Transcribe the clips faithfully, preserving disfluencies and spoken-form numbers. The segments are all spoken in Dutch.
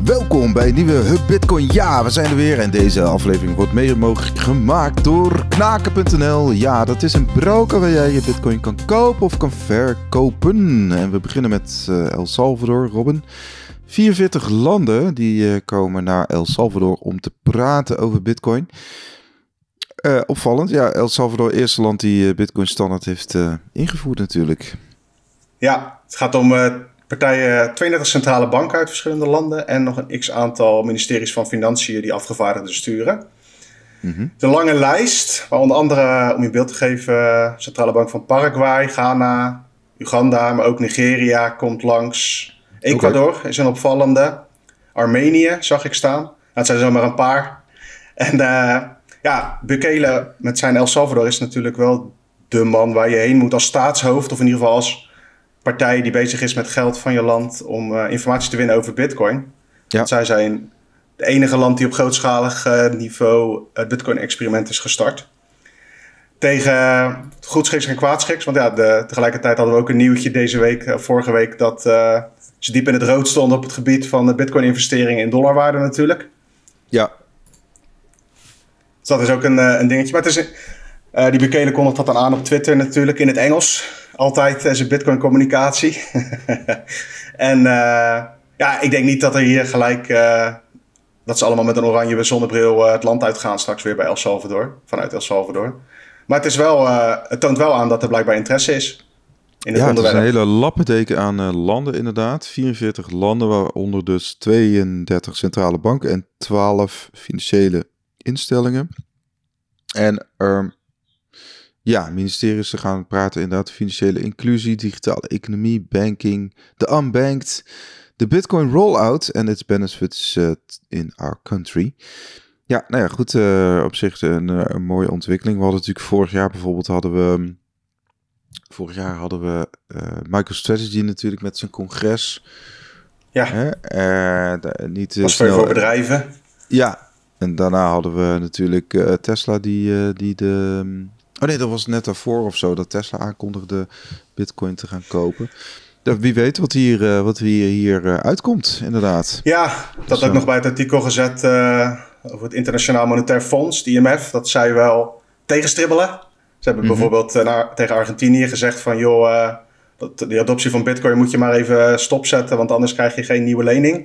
Welkom bij een nieuwe Hub Bitcoin. Ja, we zijn er weer en deze aflevering wordt mede mogelijk gemaakt door knaken punt n l. Ja, dat is een broker waar jij je Bitcoin kan kopen of kan verkopen. En we beginnen met uh, El Salvador, Robin. vierenveertig landen die uh, komen naar El Salvador om te praten over Bitcoin. Uh, opvallend, ja, El Salvador, eerste land die uh, Bitcoin standaard heeft uh, ingevoerd natuurlijk. Ja, het gaat om uh, partijen, tweeëndertig centrale banken uit verschillende landen en nog een x-aantal ministeries van Financiën die afgevaardigden sturen. Mm-hmm. De lange lijst, waar onder andere, om je beeld te geven, centrale bank van Paraguay, Ghana, Uganda, maar ook Nigeria komt langs. Ecuador okay. is een opvallende. Armenië zag ik staan. Nou, het zijn er zomaar een paar. En uh, ja, Bukele met zijn El Salvador is natuurlijk wel de man waar je heen moet als staatshoofd, of in ieder geval als partij die bezig is met geld van je land om uh, informatie te winnen over Bitcoin. Ja. Want zij zijn de enige land die op grootschalig uh, niveau het Bitcoin-experiment is gestart. Tegen uh, goedschiks en kwaadschiks. Want ja, de, tegelijkertijd hadden we ook een nieuwtje deze week, uh, vorige week, dat uh, ze diep in het rood stonden op het gebied van de Bitcoin-investeringen in dollarwaarde natuurlijk. Ja. Dus dat is ook een, uh, een dingetje. Maar het is, uh, die Bukele kondigt dat dan aan op Twitter natuurlijk in het Engels. Altijd uh, zijn Bitcoin-communicatie. en uh, ja, ik denk niet dat er hier gelijk Uh, dat ze allemaal met een oranje zonnebril uh, het land uitgaan straks weer bij El Salvador. Vanuit El Salvador. Maar het, is wel, uh, het toont wel aan dat er blijkbaar interesse is in het ja, onderwerp. Het is een hele lappendeken aan uh, landen inderdaad. vierenveertig landen, waaronder dus tweeëndertig centrale banken en twaalf financiële instellingen. En um, ja, ministeries gaan praten inderdaad. Financiële inclusie, digitale economie, banking, de unbanked, de Bitcoin rollout en its benefits uh, in our country. Ja, nou ja, goed. Uh, op zich een, een mooie ontwikkeling. We hadden natuurlijk vorig jaar bijvoorbeeld hadden we... Vorig jaar hadden we uh, MicroStrategy natuurlijk met zijn congres. Ja. Hè? Uh, de, niet was snel, voor bedrijven. Ja. En daarna hadden we natuurlijk uh, Tesla die, uh, die de... Oh nee, dat was net daarvoor of zo. Dat Tesla aankondigde Bitcoin te gaan kopen. Wie weet wat hier, uh, wat hier, hier uh, uitkomt, inderdaad. Ja, dat dus, ook uh, nog bij het artikel gezet uh, over het Internationaal Monetair Fonds, het I M F. Dat zij wel tegenstribbelen. Ze hebben mm-hmm. bijvoorbeeld uh, naar, tegen Argentinië gezegd van joh, uh, dat, die adoptie van Bitcoin moet je maar even stopzetten, want anders krijg je geen nieuwe lening.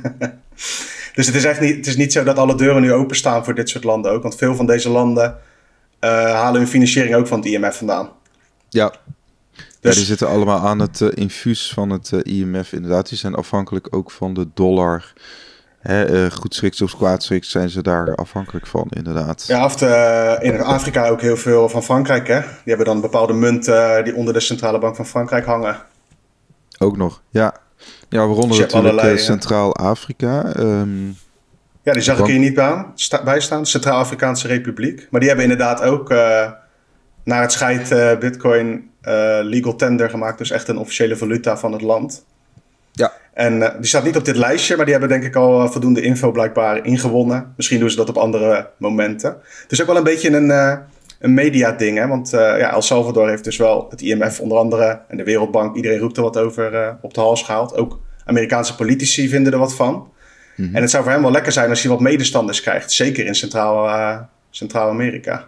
Dus het is echt niet, het is niet zo dat alle deuren nu openstaan voor dit soort landen ook. Want veel van deze landen uh, halen hun financiering ook van het I M F vandaan. Ja. Dus, ja, die zitten allemaal aan het uh, infuus van het uh, I M F inderdaad. Die zijn afhankelijk ook van de dollar. Hè, uh, goedschiks of kwaadschiks zijn ze daar afhankelijk van inderdaad. Ja, of de, in Afrika ook heel veel van Frankrijk. Hè? Die hebben dan bepaalde munten uh, die onder de centrale bank van Frankrijk hangen. Ook nog, ja. Ja, waaronder dus natuurlijk allerlei, uh, Centraal-Afrika. Um, ja, die zag ik hier niet bij, sta, bij staan. Centraal-Afrikaanse Republiek. Maar die hebben inderdaad ook uh, naar het scheidt uh, Bitcoin Uh, legal tender gemaakt, dus echt een officiële valuta van het land. Ja. En uh, die staat niet op dit lijstje, maar die hebben denk ik al uh, voldoende info blijkbaar ingewonnen. Misschien doen ze dat op andere momenten. Het is ook wel een beetje een, uh, een media-ding, hè? Want uh, ja, El Salvador heeft dus wel het I M F onder andere en de Wereldbank, iedereen roept er wat over uh, op de hals gehaald. Ook Amerikaanse politici vinden er wat van. Mm-hmm. En het zou voor hem wel lekker zijn als hij wat medestanders krijgt, zeker in Centraal, uh, Centraal-Amerika.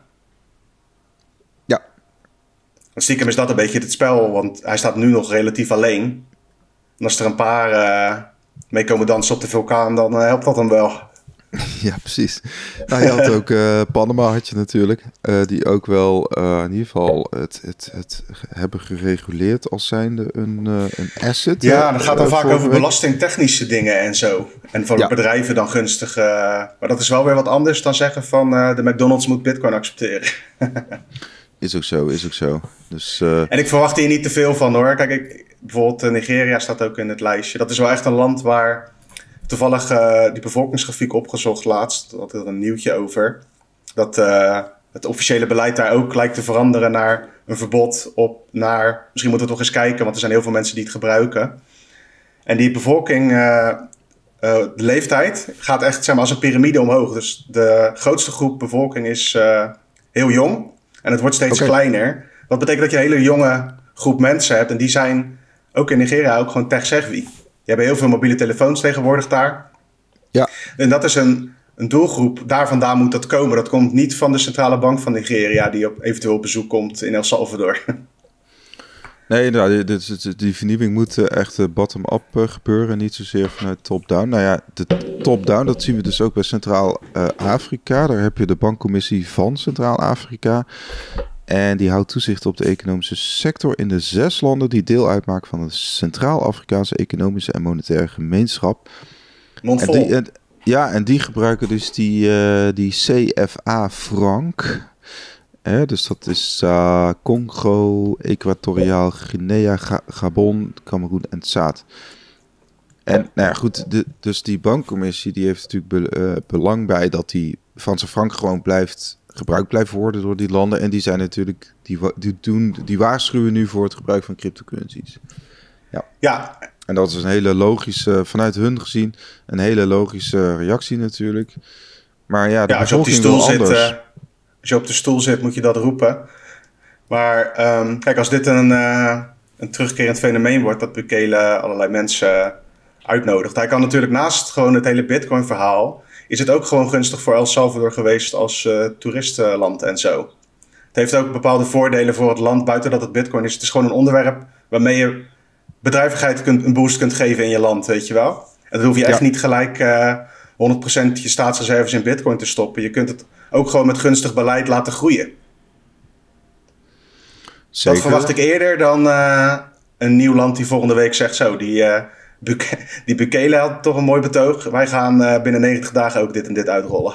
Stiekem is dat een beetje het spel, want hij staat nu nog relatief alleen. En als er een paar uh, mee komen dansen op de vulkaan, dan uh, helpt dat hem wel. Ja, precies. Nou, je had ook uh, Panama had je natuurlijk, uh, die ook wel uh, in ieder geval het, het, het hebben gereguleerd als zijnde een, uh, een asset. Ja, dan gaat het uh, vaak over belastingtechnische dingen en zo. En voor ja. bedrijven dan gunstig. Uh, maar dat is wel weer wat anders dan zeggen van uh, de McDonald's moet Bitcoin accepteren. Is ook zo, is ook zo. Dus, uh... En ik verwacht hier niet te veel van hoor. Kijk, ik, bijvoorbeeld uh, Nigeria staat ook in het lijstje. Dat is wel echt een land waar toevallig uh, die bevolkingsgrafiek opgezocht laatst. Daar had er een nieuwtje over. Dat uh, het officiële beleid daar ook lijkt te veranderen naar een verbod op naar... Misschien moeten we toch eens kijken, want er zijn heel veel mensen die het gebruiken. En die bevolking, uh, uh, de leeftijd gaat echt zeg maar, als een piramide omhoog. Dus de grootste groep bevolking is uh, heel jong. En het wordt steeds okay. kleiner. Wat betekent dat je een hele jonge groep mensen hebt. En die zijn ook in Nigeria ook gewoon tech-savvy. Die hebben heel veel mobiele telefoons tegenwoordig daar. Ja. En dat is een, een doelgroep, daar vandaan moet dat komen. Dat komt niet van de centrale bank van Nigeria die op eventueel op bezoek komt in El Salvador. Nee, nou, die, die vernieuwing moet echt bottom-up gebeuren, niet zozeer vanuit top-down. Nou ja, de top-down, dat zien we dus ook bij Centraal-Afrika. Uh, Daar heb je de bankcommissie van Centraal-Afrika. En die houdt toezicht op de economische sector in de zes landen die deel uitmaken van de Centraal-Afrikaanse Economische en Monetaire Gemeenschap. Mondvol. En die, en, ja, en die gebruiken dus die, uh, die C F A-frank. Eh, dus dat is uh, Congo, Equatoriaal Guinea, Ga- Gabon, Cameroen en Tsaad. En nou ja, goed, de, dus die bankcommissie die heeft natuurlijk be, uh, belang bij dat die Franse frank gewoon blijft gebruikt blijft worden door die landen. En die zijn natuurlijk, die, die, doen, die waarschuwen nu voor het gebruik van cryptocurrencies. Ja. Ja. En dat is een hele logische, vanuit hun gezien, een hele logische reactie natuurlijk. Maar ja, de ja, als je op die bevolking stoel wil zit, anders. uh, als je op de stoel zit, moet je dat roepen. Maar um, kijk, als dit een, uh, een terugkerend fenomeen wordt, dat Bukele allerlei mensen uitnodigt. Hij kan natuurlijk naast gewoon het hele Bitcoin-verhaal, is het ook gewoon gunstig voor El Salvador geweest als uh, toeristenland en zo. Het heeft ook bepaalde voordelen voor het land, buiten dat het Bitcoin is. Het is gewoon een onderwerp waarmee je bedrijvigheid kunt, een boost kunt geven in je land, weet je wel. En dan hoef je echt Ja. niet gelijk uh, honderd procent je staatsreserves in Bitcoin te stoppen. Je kunt het ook gewoon met gunstig beleid laten groeien. Zeker. Dat verwacht ik eerder dan uh, een nieuw land die volgende week zegt zo. Die, uh, Buke- die Bukele had toch een mooi betoog. Wij gaan uh, binnen negentig dagen ook dit en dit uitrollen.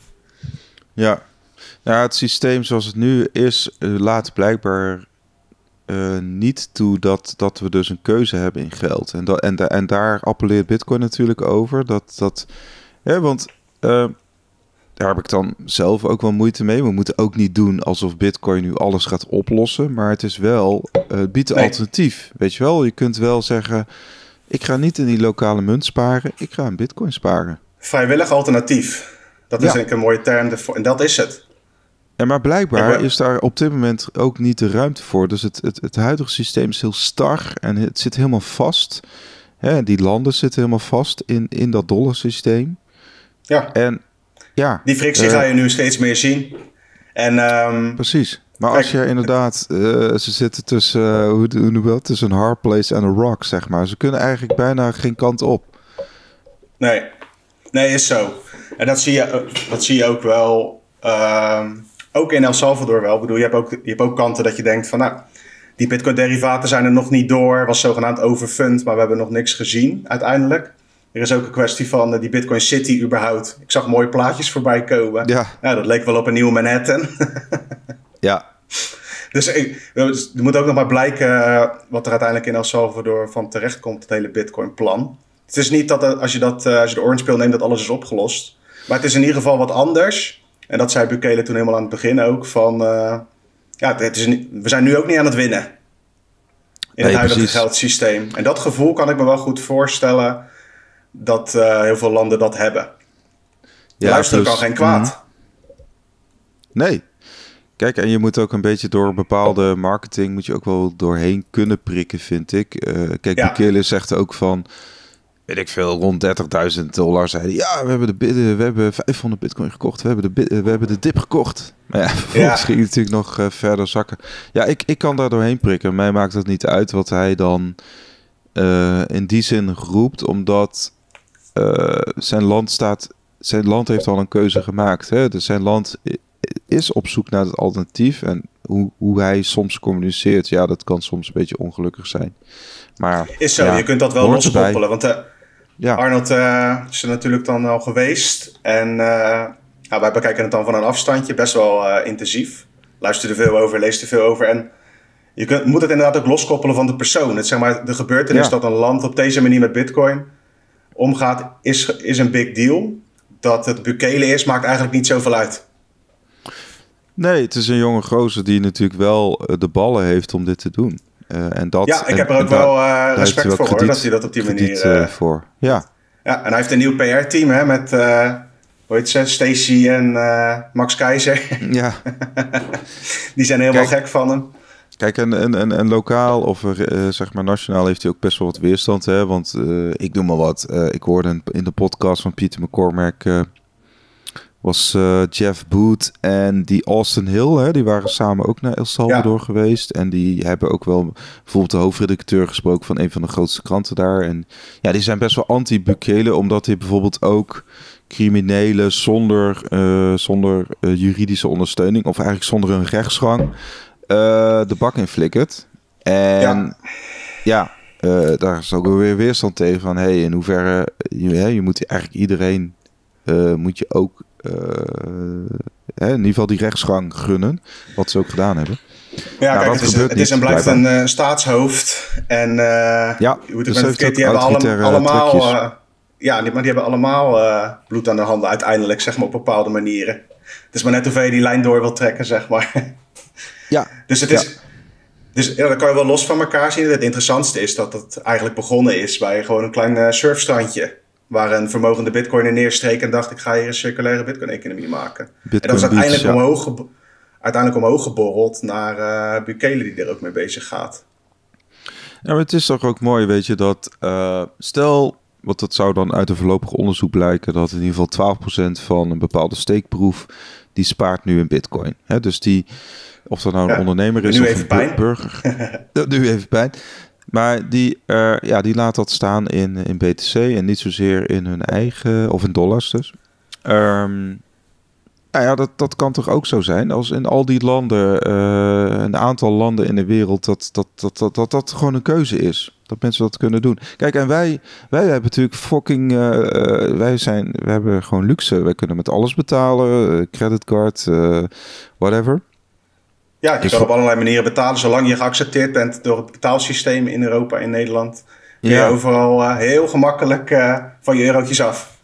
Ja, nou, het systeem zoals het nu is, uh, laat blijkbaar uh, niet toe dat, dat we dus een keuze hebben in geld. En, da- en, da- en daar appelleert Bitcoin natuurlijk over. Dat, dat, ja, want uh, daar heb ik dan zelf ook wel moeite mee. We moeten ook niet doen alsof Bitcoin nu alles gaat oplossen. Maar het is wel, uh, het biedt een Nee. alternatief. Weet je wel, je kunt wel zeggen, ik ga niet in die lokale munt sparen. Ik ga in Bitcoin sparen. Vrijwillig alternatief. Dat is Ja. denk ik een mooie term. ervoor. En dat is het. Ja, maar blijkbaar Ja, maar- is daar op dit moment ook niet de ruimte voor. Dus het, het, het huidige systeem is heel star en het zit helemaal vast. Hè, die landen zitten helemaal vast in, in dat dollarsysteem. Ja. En ja, Die frictie eh, ga je nu steeds meer zien. En um, precies. Maar Kijk, als je inderdaad, uh, ze zitten tussen, uh, hoe, hoe noem je dat? Tussen een hard place en een rock, zeg maar. Ze kunnen eigenlijk bijna geen kant op. nee. Nee, is zo. En dat zie je, dat zie je ook wel. Um, ook in El Salvador wel. Ik bedoel, je hebt ook, je hebt ook kanten dat je denkt van, nou, die Bitcoin-derivaten zijn er nog niet door. Was zogenaamd overfund, maar we hebben nog niks gezien uiteindelijk. Er is ook een kwestie van uh, die Bitcoin City überhaupt. Ik zag mooie plaatjes voorbij komen. Ja. Nou, dat leek wel op een nieuwe Manhattan. Ja, Dus ik, er moet ook nog maar blijken uh, wat er uiteindelijk in El Salvador van terecht komt, het hele Bitcoin-plan. Het is niet dat uh, als je, dat, uh, als je de orange pill neemt dat alles is opgelost. Maar het is in ieder geval wat anders. En dat zei Bukele toen helemaal aan het begin ook. Van, uh, ja, het is niet, we zijn nu ook niet aan het winnen. In Nee, het huidige precies. geldsysteem. En dat gevoel kan ik me wel goed voorstellen dat uh, heel veel landen dat hebben. ja Luisteren dus- kan geen kwaad. Nee. Kijk, en je moet ook een beetje door bepaalde marketing, moet je ook wel doorheen kunnen prikken, vind ik. Uh, kijk, Ja. Bukele zegt ook van, weet ik veel, rond dertigduizend dollar. Zei hij, ja, we hebben, de, bid- we hebben vijfhonderd bitcoin gekocht. We hebben de, bid- we hebben de dip gekocht. Maar ja, vervolgens Ja. ging het natuurlijk nog uh, verder zakken. Ja, ik, ik kan daar doorheen prikken. Mij maakt het niet uit wat hij dan uh, in die zin roept, omdat uh, zijn land staat, zijn land heeft al een keuze gemaakt. Hè? Dus zijn land i- is op zoek naar het alternatief. En hoe, hoe hij soms communiceert, ja, dat kan soms een beetje ongelukkig zijn. Maar Is zo, ja, je kunt dat wel hoort erbij. loskoppelen. Want uh, Ja, Arnold uh, is er natuurlijk dan al geweest. En uh, nou, wij bekijken het dan van een afstandje, best wel uh, intensief. Luister er veel over, leest er veel over. En je kunt, moet het inderdaad ook loskoppelen van de persoon. Het, zeg maar, de gebeurtenis Ja. dat een land op deze manier met Bitcoin omgaat, is, is een big deal. Dat het Bukele is, maakt eigenlijk niet zoveel uit. nee, het is een jonge gozer die natuurlijk wel uh, de ballen heeft om dit te doen. Uh, en dat, Ja, ik en- heb er en ook daar- wel uh, daar heeft hij respect wel voor, hoor, krediet- dat hij dat op die krediet, manier... uh, Uh, voor. Ja, ja, en hij heeft een nieuw P R-team hè, met, uh, hoe heet ze, Stacy en uh, Max Keizer. ja. Die zijn helemaal Kijk, gek van hem. Kijk, en, en, en, en lokaal of uh, zeg maar nationaal heeft hij ook best wel wat weerstand. Hè? Want uh, ik noem maar wat. Uh, ik hoorde in de podcast van Peter McCormack... Uh, was uh, Jeff Booth en die Austin Hill, hè, die waren samen ook naar El Salvador ja. geweest. En die hebben ook wel bijvoorbeeld de hoofdredacteur gesproken van een van de grootste kranten daar. En ja, die zijn best wel anti-Bukele, omdat hij bijvoorbeeld ook criminelen zonder, uh, zonder uh, juridische ondersteuning, of eigenlijk zonder een rechtsgang, uh, de bak in flikkert. En ja, ja uh, daar is ook weer weerstand tegen van, hey, in hoeverre, je, hè, je moet eigenlijk iedereen, uh, moet je ook Uh, hè, in ieder geval die rechtsgang gunnen, wat ze ook gedaan hebben. Ja, nou, kijk, het is, het is en blijft een uh, staatshoofd. En uh, ja, hoe dus het verkeerd, die hebben alle, allemaal, uh, ja, maar die hebben allemaal uh, bloed aan de handen uiteindelijk, zeg maar, op bepaalde manieren. Het is maar net hoeveel je die lijn door wil trekken, zeg maar. Ja. Dus het is... Ja. Dus ja, dat kan je wel los van elkaar zien. Het interessantste is dat het eigenlijk begonnen is bij gewoon een klein uh, surfstrandje. Waar een vermogende bitcoiner neerstreek en dacht, ik ga hier een circulaire bitcoin-economie maken. Bitcoin en dat is uiteindelijk, Beach, omhoog, ja. uiteindelijk omhoog geborreld naar uh, Bukele die er ook mee bezig gaat. Ja, maar het is toch ook mooi, weet je, dat uh, stel, wat dat zou dan uit een voorlopig onderzoek blijken, dat in ieder geval twaalf procent van een bepaalde steekproef, die spaart nu in bitcoin. Hè, dus die, of dat nou een ja, ondernemer is nu of even een pijn. burger. Nu even pijn. Maar die, uh, ja, die laat dat staan in, in B T C en niet zozeer in hun eigen, of in dollars dus. Um, nou ja, dat, dat kan toch ook zo zijn als in al die landen, uh, een aantal landen in de wereld, dat dat, dat, dat, dat dat gewoon een keuze is. Dat mensen dat kunnen doen. Kijk, en wij, wij hebben natuurlijk fucking, uh, wij zijn, we hebben gewoon luxe. Wij kunnen met alles betalen, uh, creditcard, uh, whatever. Ja, je dus kan op allerlei manieren betalen. Zolang je geaccepteerd bent door het betaalsysteem in Europa, in Nederland, kun je ja. overal uh, heel gemakkelijk uh, van je eurotjes af.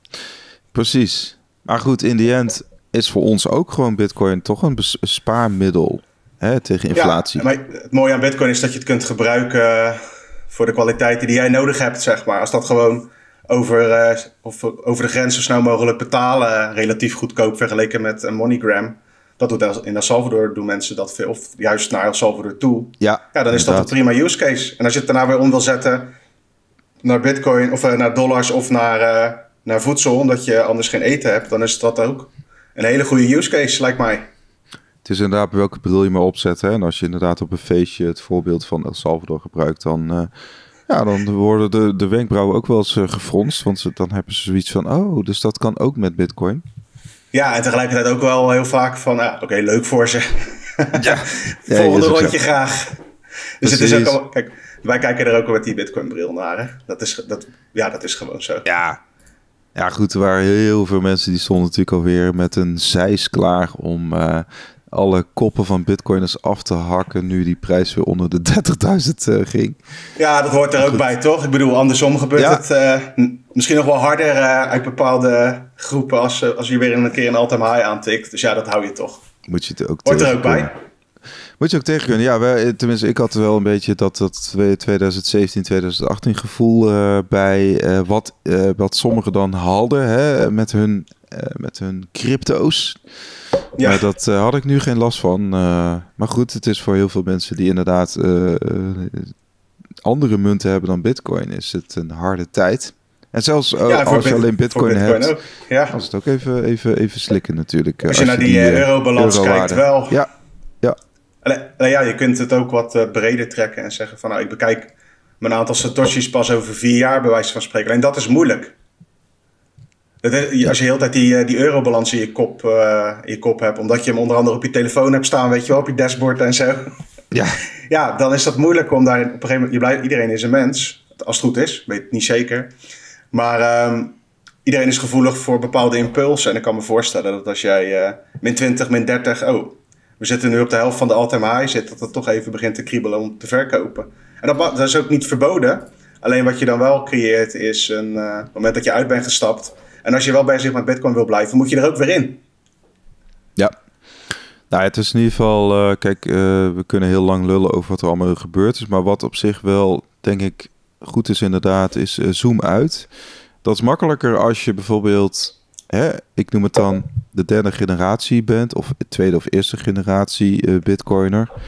Precies. Maar goed, in die end is voor ons ook gewoon bitcoin toch een bes- spaarmiddel, hè, tegen inflatie. Ja, maar het mooie aan bitcoin is dat je het kunt gebruiken voor de kwaliteiten die jij nodig hebt, zeg maar. Als dat gewoon over, uh, of over de grens zo snel mogelijk betalen, relatief goedkoop vergeleken met een MoneyGram. Dat doet in El Salvador, doen mensen dat veel, of juist naar El Salvador toe. Ja, ja dan is inderdaad. Dat een prima use case. En als je het daarna weer om wil zetten naar bitcoin, of uh, naar dollars of naar, uh, naar voedsel, omdat je anders geen eten hebt, dan is dat ook een hele goede use case, lijkt mij. Het is inderdaad welke bril je maar opzet. Hè? En als je inderdaad op een feestje het voorbeeld van El Salvador gebruikt, dan, uh, ja, dan worden de, de wenkbrauwen ook wel eens uh, gefronst. Want ze, dan hebben ze zoiets van, oh, dus dat kan ook met bitcoin. Ja, en tegelijkertijd ook wel heel vaak van, ah, oké, okay, leuk voor ze. Ja. Volgende ja, rondje graag. Dus het is ook al, kijk, wij kijken er ook al met die Bitcoin bril naar. Hè? Dat is, dat, ja, dat is gewoon zo. Ja. Ja, goed, er waren heel veel mensen die stonden natuurlijk alweer met een zeis klaar om uh, alle koppen van bitcoiners af te hakken nu die prijs weer onder de dertigduizend uh, ging. Ja, dat hoort er ook goed bij, toch? Ik bedoel, andersom gebeurt ja. het uh, n- misschien nog wel harder uh, uit bepaalde groepen als, uh, als je weer een keer een all-time high aantikt. Dus ja, dat hou je toch. Moet je het ook hoort er ook bij. Moet je ook tegen kunnen. Ja, wij, tenminste, ik had wel een beetje dat, dat twintig zeventien, twintig achttien gevoel uh, bij uh, wat, uh, wat sommigen dan hadden, hè, met hun, uh, met hun crypto's. Ja. Maar dat uh, had ik nu geen last van. Uh, maar goed, het is voor heel veel mensen die inderdaad uh, uh, andere munten hebben dan bitcoin, is het een harde tijd. En zelfs uh, ja, als je bit- alleen bitcoin, bitcoin hebt, ja. was het ook even, even, even slikken natuurlijk. Als je als naar die, die uh, eurobalans kijkt wel. Ja, ja. Nou ja, je kunt het ook wat uh, breder trekken en zeggen van, nou, ik bekijk mijn aantal satoshis pas over vier jaar, bij wijze van spreken. En dat is moeilijk. Dat is, als je de hele tijd die, die eurobalans in je, kop, uh, in je kop hebt, omdat je hem onder andere op je telefoon hebt staan, weet je wel, op je dashboard en zo. Ja. Ja, dan is dat moeilijk om daar op een gegeven moment, je blijft, iedereen is een mens, als het goed is, weet het niet zeker. Maar um, iedereen is gevoelig voor bepaalde impulsen. En ik kan me voorstellen dat als jij uh, min twintig, min dertig, oh, we zitten nu op de helft van de all-time high zit, dat het toch even begint te kriebelen om te verkopen. En dat, dat is ook niet verboden. Alleen wat je dan wel creëert is een uh, moment dat je uit bent gestapt. En als je wel bezig met Bitcoin wil blijven, moet je er ook weer in. Ja. Nou, het is in ieder geval, uh, kijk, uh, we kunnen heel lang lullen over wat er allemaal gebeurd is. Maar wat op zich wel, denk ik, goed is inderdaad, is uh, zoom uit. Dat is makkelijker als je bijvoorbeeld, hè, ik noem het dan de derde generatie bent, of tweede of eerste generatie uh, bitcoiner.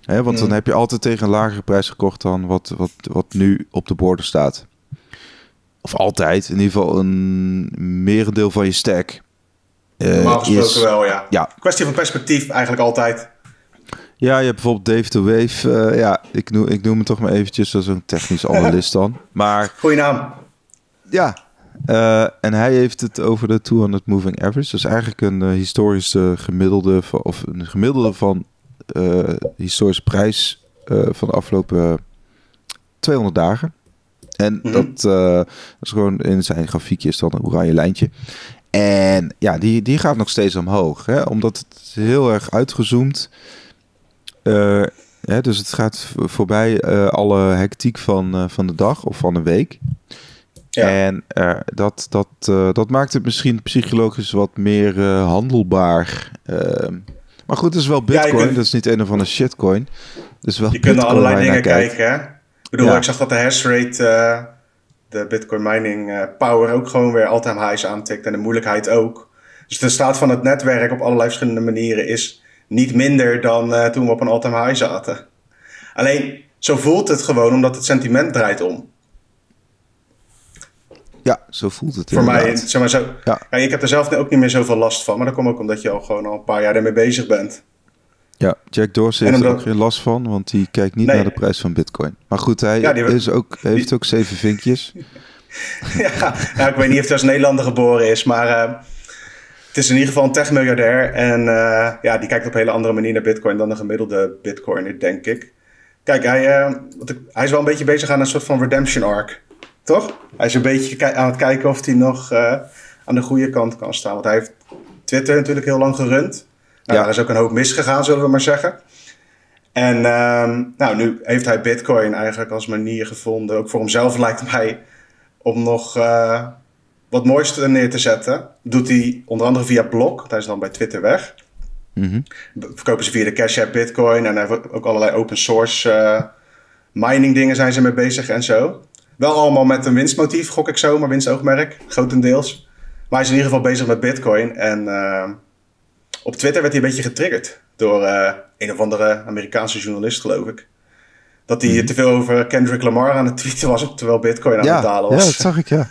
Hè, want mm. dan heb je altijd tegen een lagere prijs gekocht dan wat, wat, wat nu op de borden staat. Of altijd, in ieder geval een merendeel van je stack. Uh, Normaal gesproken is, wel, ja. ja. Kwestie van perspectief eigenlijk altijd. Ja, je hebt bijvoorbeeld Dave the Wave. Uh, ja, ik noem, ik noem het toch maar eventjes als een technisch analist dan. Maar, goeie naam. Ja, uh, en hij heeft het over de tweehonderd moving average. Dat is eigenlijk een uh, historische gemiddelde van, of een gemiddelde van uh, historische prijs uh, van de afgelopen tweehonderd dagen. En mm-hmm. dat, uh, dat is gewoon in zijn grafiekje is dan een oranje lijntje. En ja, die, die gaat nog steeds omhoog. Hè? Omdat het heel erg uitgezoomd. Uh, hè, dus het gaat voorbij uh, alle hectiek van, uh, van de dag of van een week. Ja. En uh, dat, dat, uh, dat maakt het misschien psychologisch wat meer uh, handelbaar. Uh, maar goed, het is wel Bitcoin. Ja, kunt, dat is niet een of andere shitcoin. Dus wel je kunt naar allerlei dingen kijken. Hè? Ik bedoel, ja. ik zag dat de hash rate, uh, de Bitcoin mining uh, power ook gewoon weer all-time highs aantikt. En de moeilijkheid ook. Dus de staat van het netwerk op allerlei verschillende manieren is niet minder dan uh, toen we op een all-time high zaten. Alleen, zo voelt het gewoon omdat het sentiment draait om. Ja, zo voelt het. Voor inderdaad. mij, zeg maar zo. Ja. Ja, ik heb er zelf ook niet meer zoveel last van. Maar dat komt ook omdat je al gewoon al een paar jaar ermee bezig bent. Ja, Jack Dorsey heeft er ook geen last van, want die kijkt niet nee. naar de prijs van Bitcoin. Maar goed, hij ja, is ook, heeft die... ook zeven vinkjes. ja, nou, ik weet niet of hij als Nederlander geboren is, maar uh, het is in ieder geval een techmiljardair. En uh, ja, die kijkt op een hele andere manier naar Bitcoin dan de gemiddelde Bitcoiner, denk ik. Kijk, hij, uh, wat ik, hij is wel een beetje bezig aan een soort van redemption arc. Toch? Hij is een beetje aan het kijken of hij nog uh, aan de goede kant kan staan. Want hij heeft Twitter natuurlijk heel lang gerund. Nou, ja. Daar is ook een hoop misgegaan, zullen we maar zeggen. En um, nou, nu heeft hij Bitcoin eigenlijk als manier gevonden. Ook voor hemzelf lijkt mij om nog uh, wat moois neer te zetten. Doet hij onder andere via Block. Hij is dan bij Twitter weg. Mm-hmm. Verkopen ze via de Cash App Bitcoin. En hij heeft ook allerlei open source uh, mining dingen zijn ze mee bezig en zo. Wel allemaal met een winstmotief, gok ik zo, maar winstoogmerk, grotendeels. Maar hij is in ieder geval bezig met Bitcoin. En uh, op Twitter werd hij een beetje getriggerd door uh, een of andere Amerikaanse journalist, geloof ik. Dat hij mm-hmm. te veel over Kendrick Lamar aan het tweeten was, terwijl Bitcoin aan ja, het dalen was. Ja, dat zag ik, ja.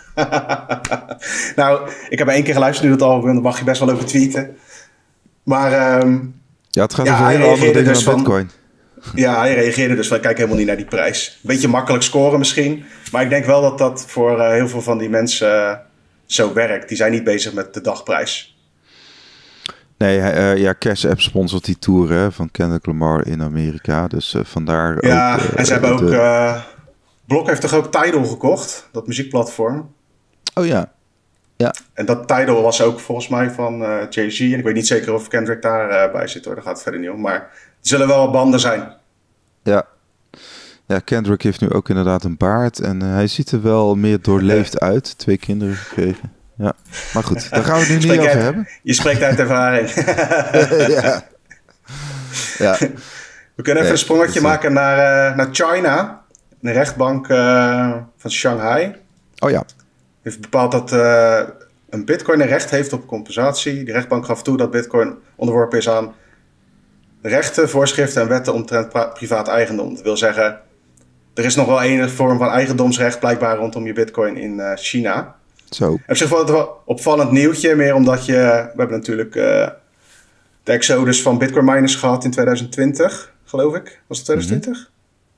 Nou, ik heb één keer geluisterd nu dat al, dan mag je best wel over tweeten. Maar um, ja, het gaat ja, over hele andere dingen dus dan Bitcoin. Ja, hij reageerde dus van, kijk helemaal niet naar die prijs. Beetje makkelijk scoren misschien. Maar ik denk wel dat dat voor uh, heel veel van die mensen uh, zo werkt. Die zijn niet bezig met de dagprijs. Nee, uh, ja, Cash App sponsort die tour hè, van Kendrick Lamar in Amerika. Dus uh, vandaar ja, ook... Ja, uh, en ze hebben ook... De... Uh, Block heeft toch ook Tidal gekocht? Dat muziekplatform. Oh ja. Ja. En dat Tidal was ook volgens mij van uh, Jay-Z. En ik weet niet zeker of Kendrick daarbij uh, bij zit hoor. Daar gaat het verder niet om. Maar er zullen wel banden zijn. Ja. Ja, Kendrick heeft nu ook inderdaad een baard. En uh, hij ziet er wel meer doorleefd uit. Twee kinderen gekregen. Ja. Maar goed, daar gaan we het nu niet over uit, hebben. Je spreekt uit ervaring. ja. ja. We kunnen even nee, een sprongetje maken naar, uh, naar China. Een rechtbank uh, van Shanghai. Oh ja. Heeft bepaald dat uh, een bitcoin een recht heeft op compensatie. De rechtbank gaf toe dat bitcoin onderworpen is aan rechten, voorschriften en wetten omtrent pra- privaat eigendom. Dat wil zeggen, er is nog wel enige vorm van eigendomsrecht blijkbaar rondom je bitcoin in uh, China. Zo. Op zich vond het wel opvallend nieuwtje, meer omdat je... We hebben natuurlijk uh, de exodus van bitcoin miners gehad in twintig twintig, geloof ik. Was het twintig twintig?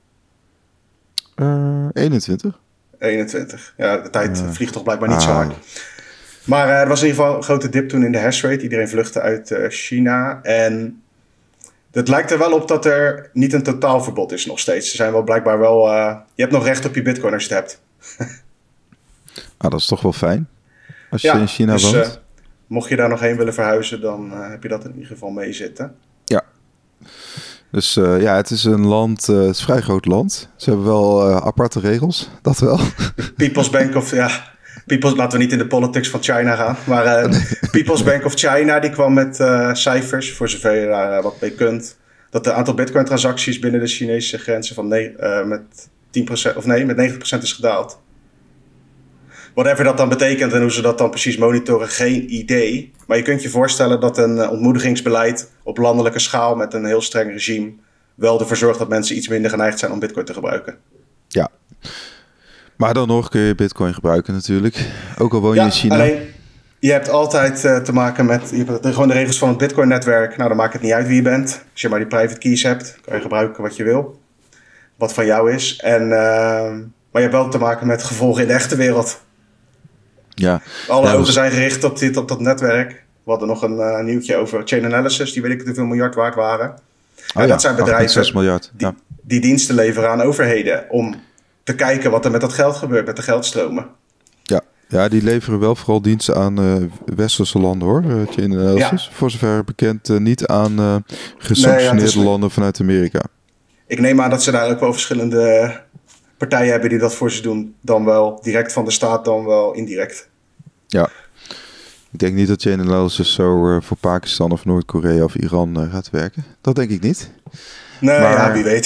Mm-hmm. Uh, eenentwintig. eenentwintig. Ja, de tijd uh, vliegt toch blijkbaar niet ah. zo hard. Maar uh, er was in ieder geval een grote dip toen in de hash rate. Iedereen vluchtte uit uh, China. En het lijkt er wel op dat er niet een totaalverbod is nog steeds. Er zijn wel blijkbaar wel... Uh, je hebt nog recht op je bitcoin als je het hebt. Ah, dat is toch wel fijn. Als ja, je in China dus, woont. Uh, mocht je daar nog heen willen verhuizen, dan uh, heb je dat in ieder geval mee zitten. Ja. Dus uh, ja, het is een land, uh, het is een vrij groot land. Ze hebben wel uh, aparte regels, dat wel. People's Bank of, ja, People's, laten we niet in de politics van China gaan. Maar uh, nee. People's Bank of China, die kwam met uh, cijfers, voor zover je daar uh, wat mee kunt. Dat het aantal bitcoin transacties binnen de Chinese grenzen van ne- uh, met tien procent, of nee, met negentig procent is gedaald. Whatever dat dan betekent en hoe ze dat dan precies monitoren, geen idee. Maar je kunt je voorstellen dat een uh, ontmoedigingsbeleid op landelijke schaal met een heel streng regime wel ervoor zorgt dat mensen iets minder geneigd zijn om Bitcoin te gebruiken. Ja, maar dan nog kun je Bitcoin gebruiken natuurlijk. Ook al woon je ja, in China. Alleen, je hebt altijd uh, te maken met je hebt gewoon de regels van het Bitcoin-netwerk. Nou, dan maakt het niet uit wie je bent. Als je maar die private keys hebt, kan je gebruiken wat je wil. Wat van jou is. En, uh, maar je hebt wel te maken met gevolgen in de echte wereld. Ja. Alle ja, ogen dus... zijn gericht op, dit, op dat netwerk. We hadden nog een uh, nieuwtje over chain analysis. Die weet ik hoeveel miljard waard waren. Oh, ja, ja, dat zijn bedrijven zes miljard. Ja. die, die diensten leveren aan overheden. Om te kijken wat er met dat geld gebeurt. Met de geldstromen. Ja, ja die leveren wel vooral diensten aan uh, westerse landen hoor. Uh, chain analysis. Ja. Voor zover bekend uh, niet aan uh, gesanctioneerde nee, ja, landen vanuit Amerika. Ik neem aan dat ze daar ook wel verschillende partijen hebben die dat voor ze doen. Dan wel direct van de staat, dan wel indirect. Ja, ik denk niet dat chain analysis zo uh, voor Pakistan of Noord-Korea of Iran uh, gaat werken. Dat denk ik niet. Nee, maar, ja, wie weet.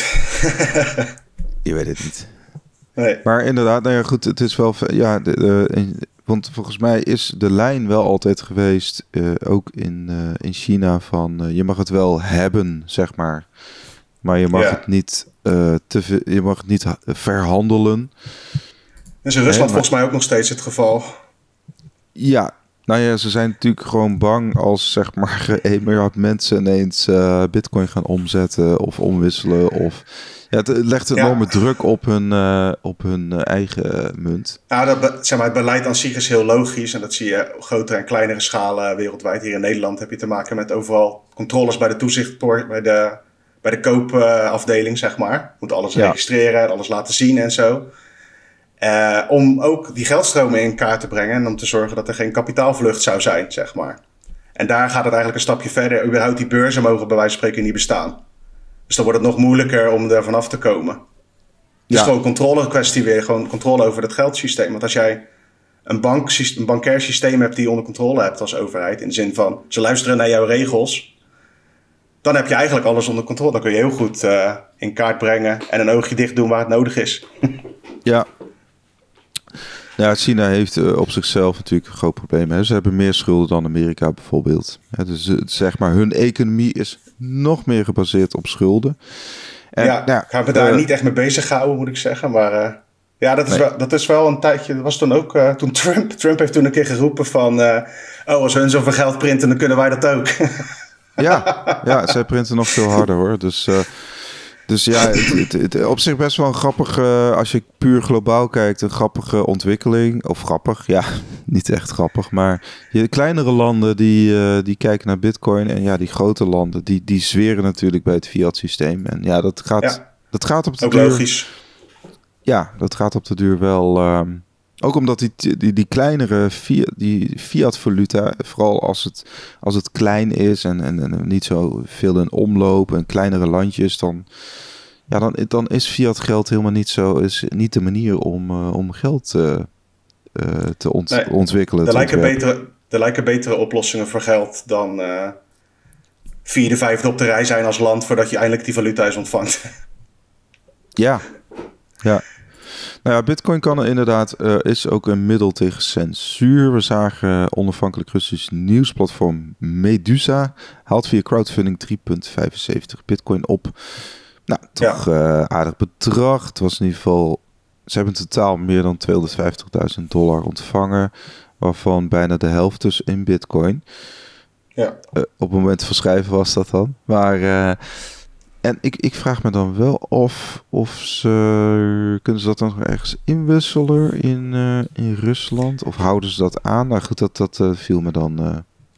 Je weet het niet. Nee. Maar inderdaad, nou ja, goed, het is wel... Ja, de, de, want volgens mij is de lijn wel altijd geweest, uh, ook in, uh, in China, van uh, je mag het wel hebben, zeg maar. Maar je mag ja. het niet uh, te veel, je mag het niet verhandelen. Dat is in Rusland nee, maar, volgens mij ook nog steeds het geval. Ja, nou ja, ze zijn natuurlijk gewoon bang als zeg maar één miljard mensen ineens uh, Bitcoin gaan omzetten of omwisselen. Of ja, het legt een enorme ja. druk op hun, uh, op hun uh, eigen munt. Ja, dat, zeg maar, het beleid aan zich is heel logisch en dat zie je op grotere en kleinere schalen wereldwijd. Hier in Nederland heb je te maken met overal controles bij de toezicht, bij de, bij de koopafdeling, zeg maar. Moet alles ja. registreren, alles laten zien en zo. Uh, om ook die geldstromen in kaart te brengen en om te zorgen dat er geen kapitaalvlucht zou zijn, zeg maar. En daar gaat het eigenlijk een stapje verder. Überhaupt die beurzen mogen bij wijze van spreken niet bestaan. Dus dan wordt het nog moeilijker om er vanaf te komen. Dus ja. gewoon controle kwestie weer, gewoon controle over het geldsysteem. Want als jij een, bank, een bankair systeem hebt die je onder controle hebt als overheid, in de zin van ze luisteren naar jouw regels, dan heb je eigenlijk alles onder controle. Dan kun je heel goed uh, in kaart brengen en een oogje dicht doen waar het nodig is. Ja. Ja, China heeft uh, op zichzelf natuurlijk een groot probleem. Hè. Ze hebben meer schulden dan Amerika bijvoorbeeld. Ja, dus uh, zeg maar, hun economie is nog meer gebaseerd op schulden. En, ja, nou, gaan we daar uh, niet echt mee bezig houden, moet ik zeggen. Maar uh, ja, dat is, nee. wel, dat is wel een tijdje. Dat was toen ook, uh, toen Trump, Trump heeft toen een keer geroepen van, uh, oh, als hun zoveel geld printen, dan kunnen wij dat ook. ja, ja, zij printen nog veel harder hoor. Dus... Uh, Dus ja, het, het, het, op zich best wel een grappige, als je puur globaal kijkt, een grappige ontwikkeling. Of grappig, ja, niet echt grappig. Maar je kleinere landen die, uh, die kijken naar Bitcoin. En ja, die grote landen, die, die zweren natuurlijk bij het fiat systeem. En ja, dat gaat, ja, dat gaat op de ook duur... logisch. Ja, dat gaat op de duur wel... Um, ook omdat die, die, die kleinere fiat, die fiat valuta, vooral als het, als het klein is en, en, en niet zo veel in omloop en kleinere landjes, dan, ja, dan, dan is fiat geld helemaal niet zo, is niet de manier om, uh, om geld uh, uh, te ont, nee, ontwikkelen. Er lijken, betere, er lijken betere oplossingen voor geld dan uh, vierde, vijfde op de rij zijn als land voordat je eindelijk die valuta eens ontvangt. Ja, ja. Nou ja, Bitcoin kan er inderdaad, uh, is ook een middel tegen censuur. We zagen onafhankelijk Russisch nieuwsplatform Medusa haalt via crowdfunding drie komma vijfenzeventig Bitcoin op. Nou, toch ja. uh, aardig bedrag. Het was in ieder geval, ze hebben in totaal meer dan tweehonderdvijftigduizend dollar ontvangen, waarvan bijna de helft dus in Bitcoin. Ja. Uh, op het moment van schrijven was dat dan. Maar... Uh, En ik, ik vraag me dan wel of, of ze kunnen ze dat dan nog ergens inwisselen in, uh, in Rusland? Of houden ze dat aan? Nou goed, dat, dat uh, viel me dan... Uh...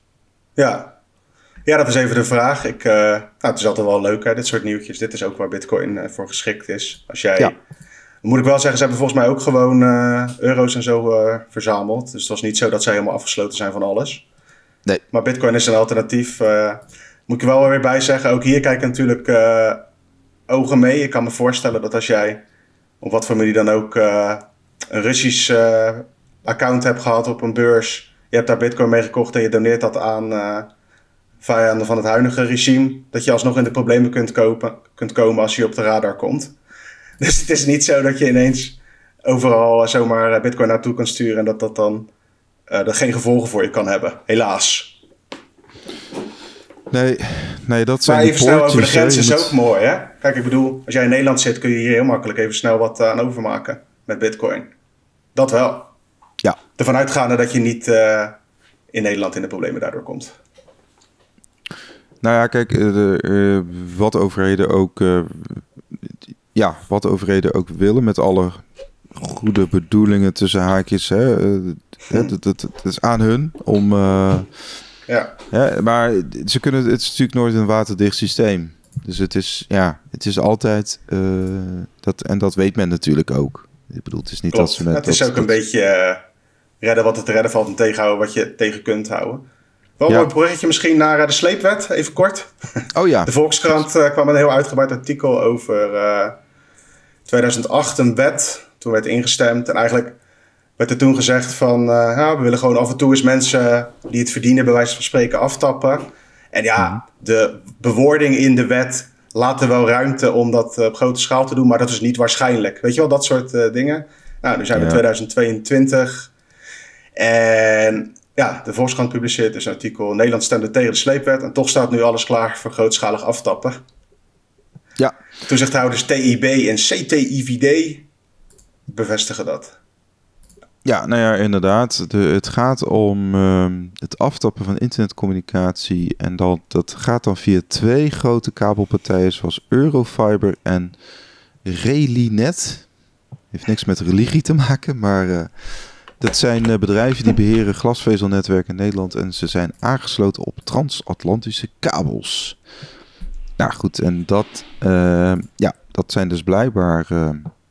Ja. ja, dat is even de vraag. Ik, uh, nou, het is altijd wel leuk, hè, dit soort nieuwtjes. Dit is ook waar Bitcoin uh, voor geschikt is. Als jij... Ja. Dan moet ik wel zeggen, ze hebben volgens mij ook gewoon uh, euro's en zo uh, verzameld. Dus het was niet zo dat zij helemaal afgesloten zijn van alles. Nee. Maar Bitcoin is een alternatief... Uh, Moet ik er wel weer bij zeggen, ook hier kijken natuurlijk uh, ogen mee. Ik kan me voorstellen dat als jij, op wat voor manier dan ook, uh, een Russisch uh, account hebt gehad op een beurs. Je hebt daar Bitcoin mee gekocht en je doneert dat aan uh, vijanden van het huidige regime. Dat je alsnog in de problemen kunt, kopen, kunt komen als je op de radar komt. Dus het is niet zo dat je ineens overal zomaar Bitcoin naartoe kan sturen en dat dat dan uh, dat geen gevolgen voor je kan hebben. Helaas. Nee, nee, dat zijn maar even snel over de poortjes, grens is moet... ook mooi, hè? Kijk, ik bedoel, als jij in Nederland zit, kun je hier heel makkelijk even snel wat aan overmaken met Bitcoin. Dat wel. Ja. Ervan uitgaande dat je niet uh, in Nederland in de problemen daardoor komt. Nou ja, kijk, de, uh, wat overheden ook, uh, ja, wat overheden ook willen met alle goede bedoelingen tussen haakjes, hè, uh, hm. het, het, het, het is aan hun om. Uh, ja. Ja, maar ze kunnen, het is natuurlijk nooit een waterdicht systeem. Dus het is, ja, het is altijd, uh, dat, en dat weet men natuurlijk ook. Ik bedoel, het is niet Klopt. dat ze met... Het is dat, ook een dat... beetje uh, redden wat het redden valt en tegenhouden wat je tegen kunt houden. Wel een ja. mooi bruggetje misschien naar uh, de sleepwet, even kort. Oh ja. De Volkskrant uh, kwam met een heel uitgebreid artikel over uh, tweeduizend acht, een wet. Toen werd ingestemd en eigenlijk werd er toen gezegd van... Uh, ja, we willen gewoon af en toe eens mensen die het verdienen bij wijze van spreken aftappen. En ja, mm. de bewoording in de wet laat er wel ruimte om dat uh, op grote schaal te doen, maar dat is niet waarschijnlijk. Weet je wel, dat soort uh, dingen. Nou, nu zijn we in ja. tweeduizend tweeëntwintig en ja, de Volkskrant publiceert dus een artikel. Nederland stemde tegen de sleepwet en toch staat nu alles klaar voor grootschalig aftappen. Ja. Toezichthouders T I B en C T I V D bevestigen dat. Ja, nou ja, inderdaad. De, het gaat om uh, het aftappen van internetcommunicatie. En dat, dat gaat dan via twee grote kabelpartijen zoals Eurofiber en Relinet. Heeft niks met religie te maken, maar uh, dat zijn uh, bedrijven die beheren glasvezelnetwerken in Nederland. En ze zijn aangesloten op transatlantische kabels. Nou goed, en dat, uh, ja, dat zijn dus blijkbaar... Uh,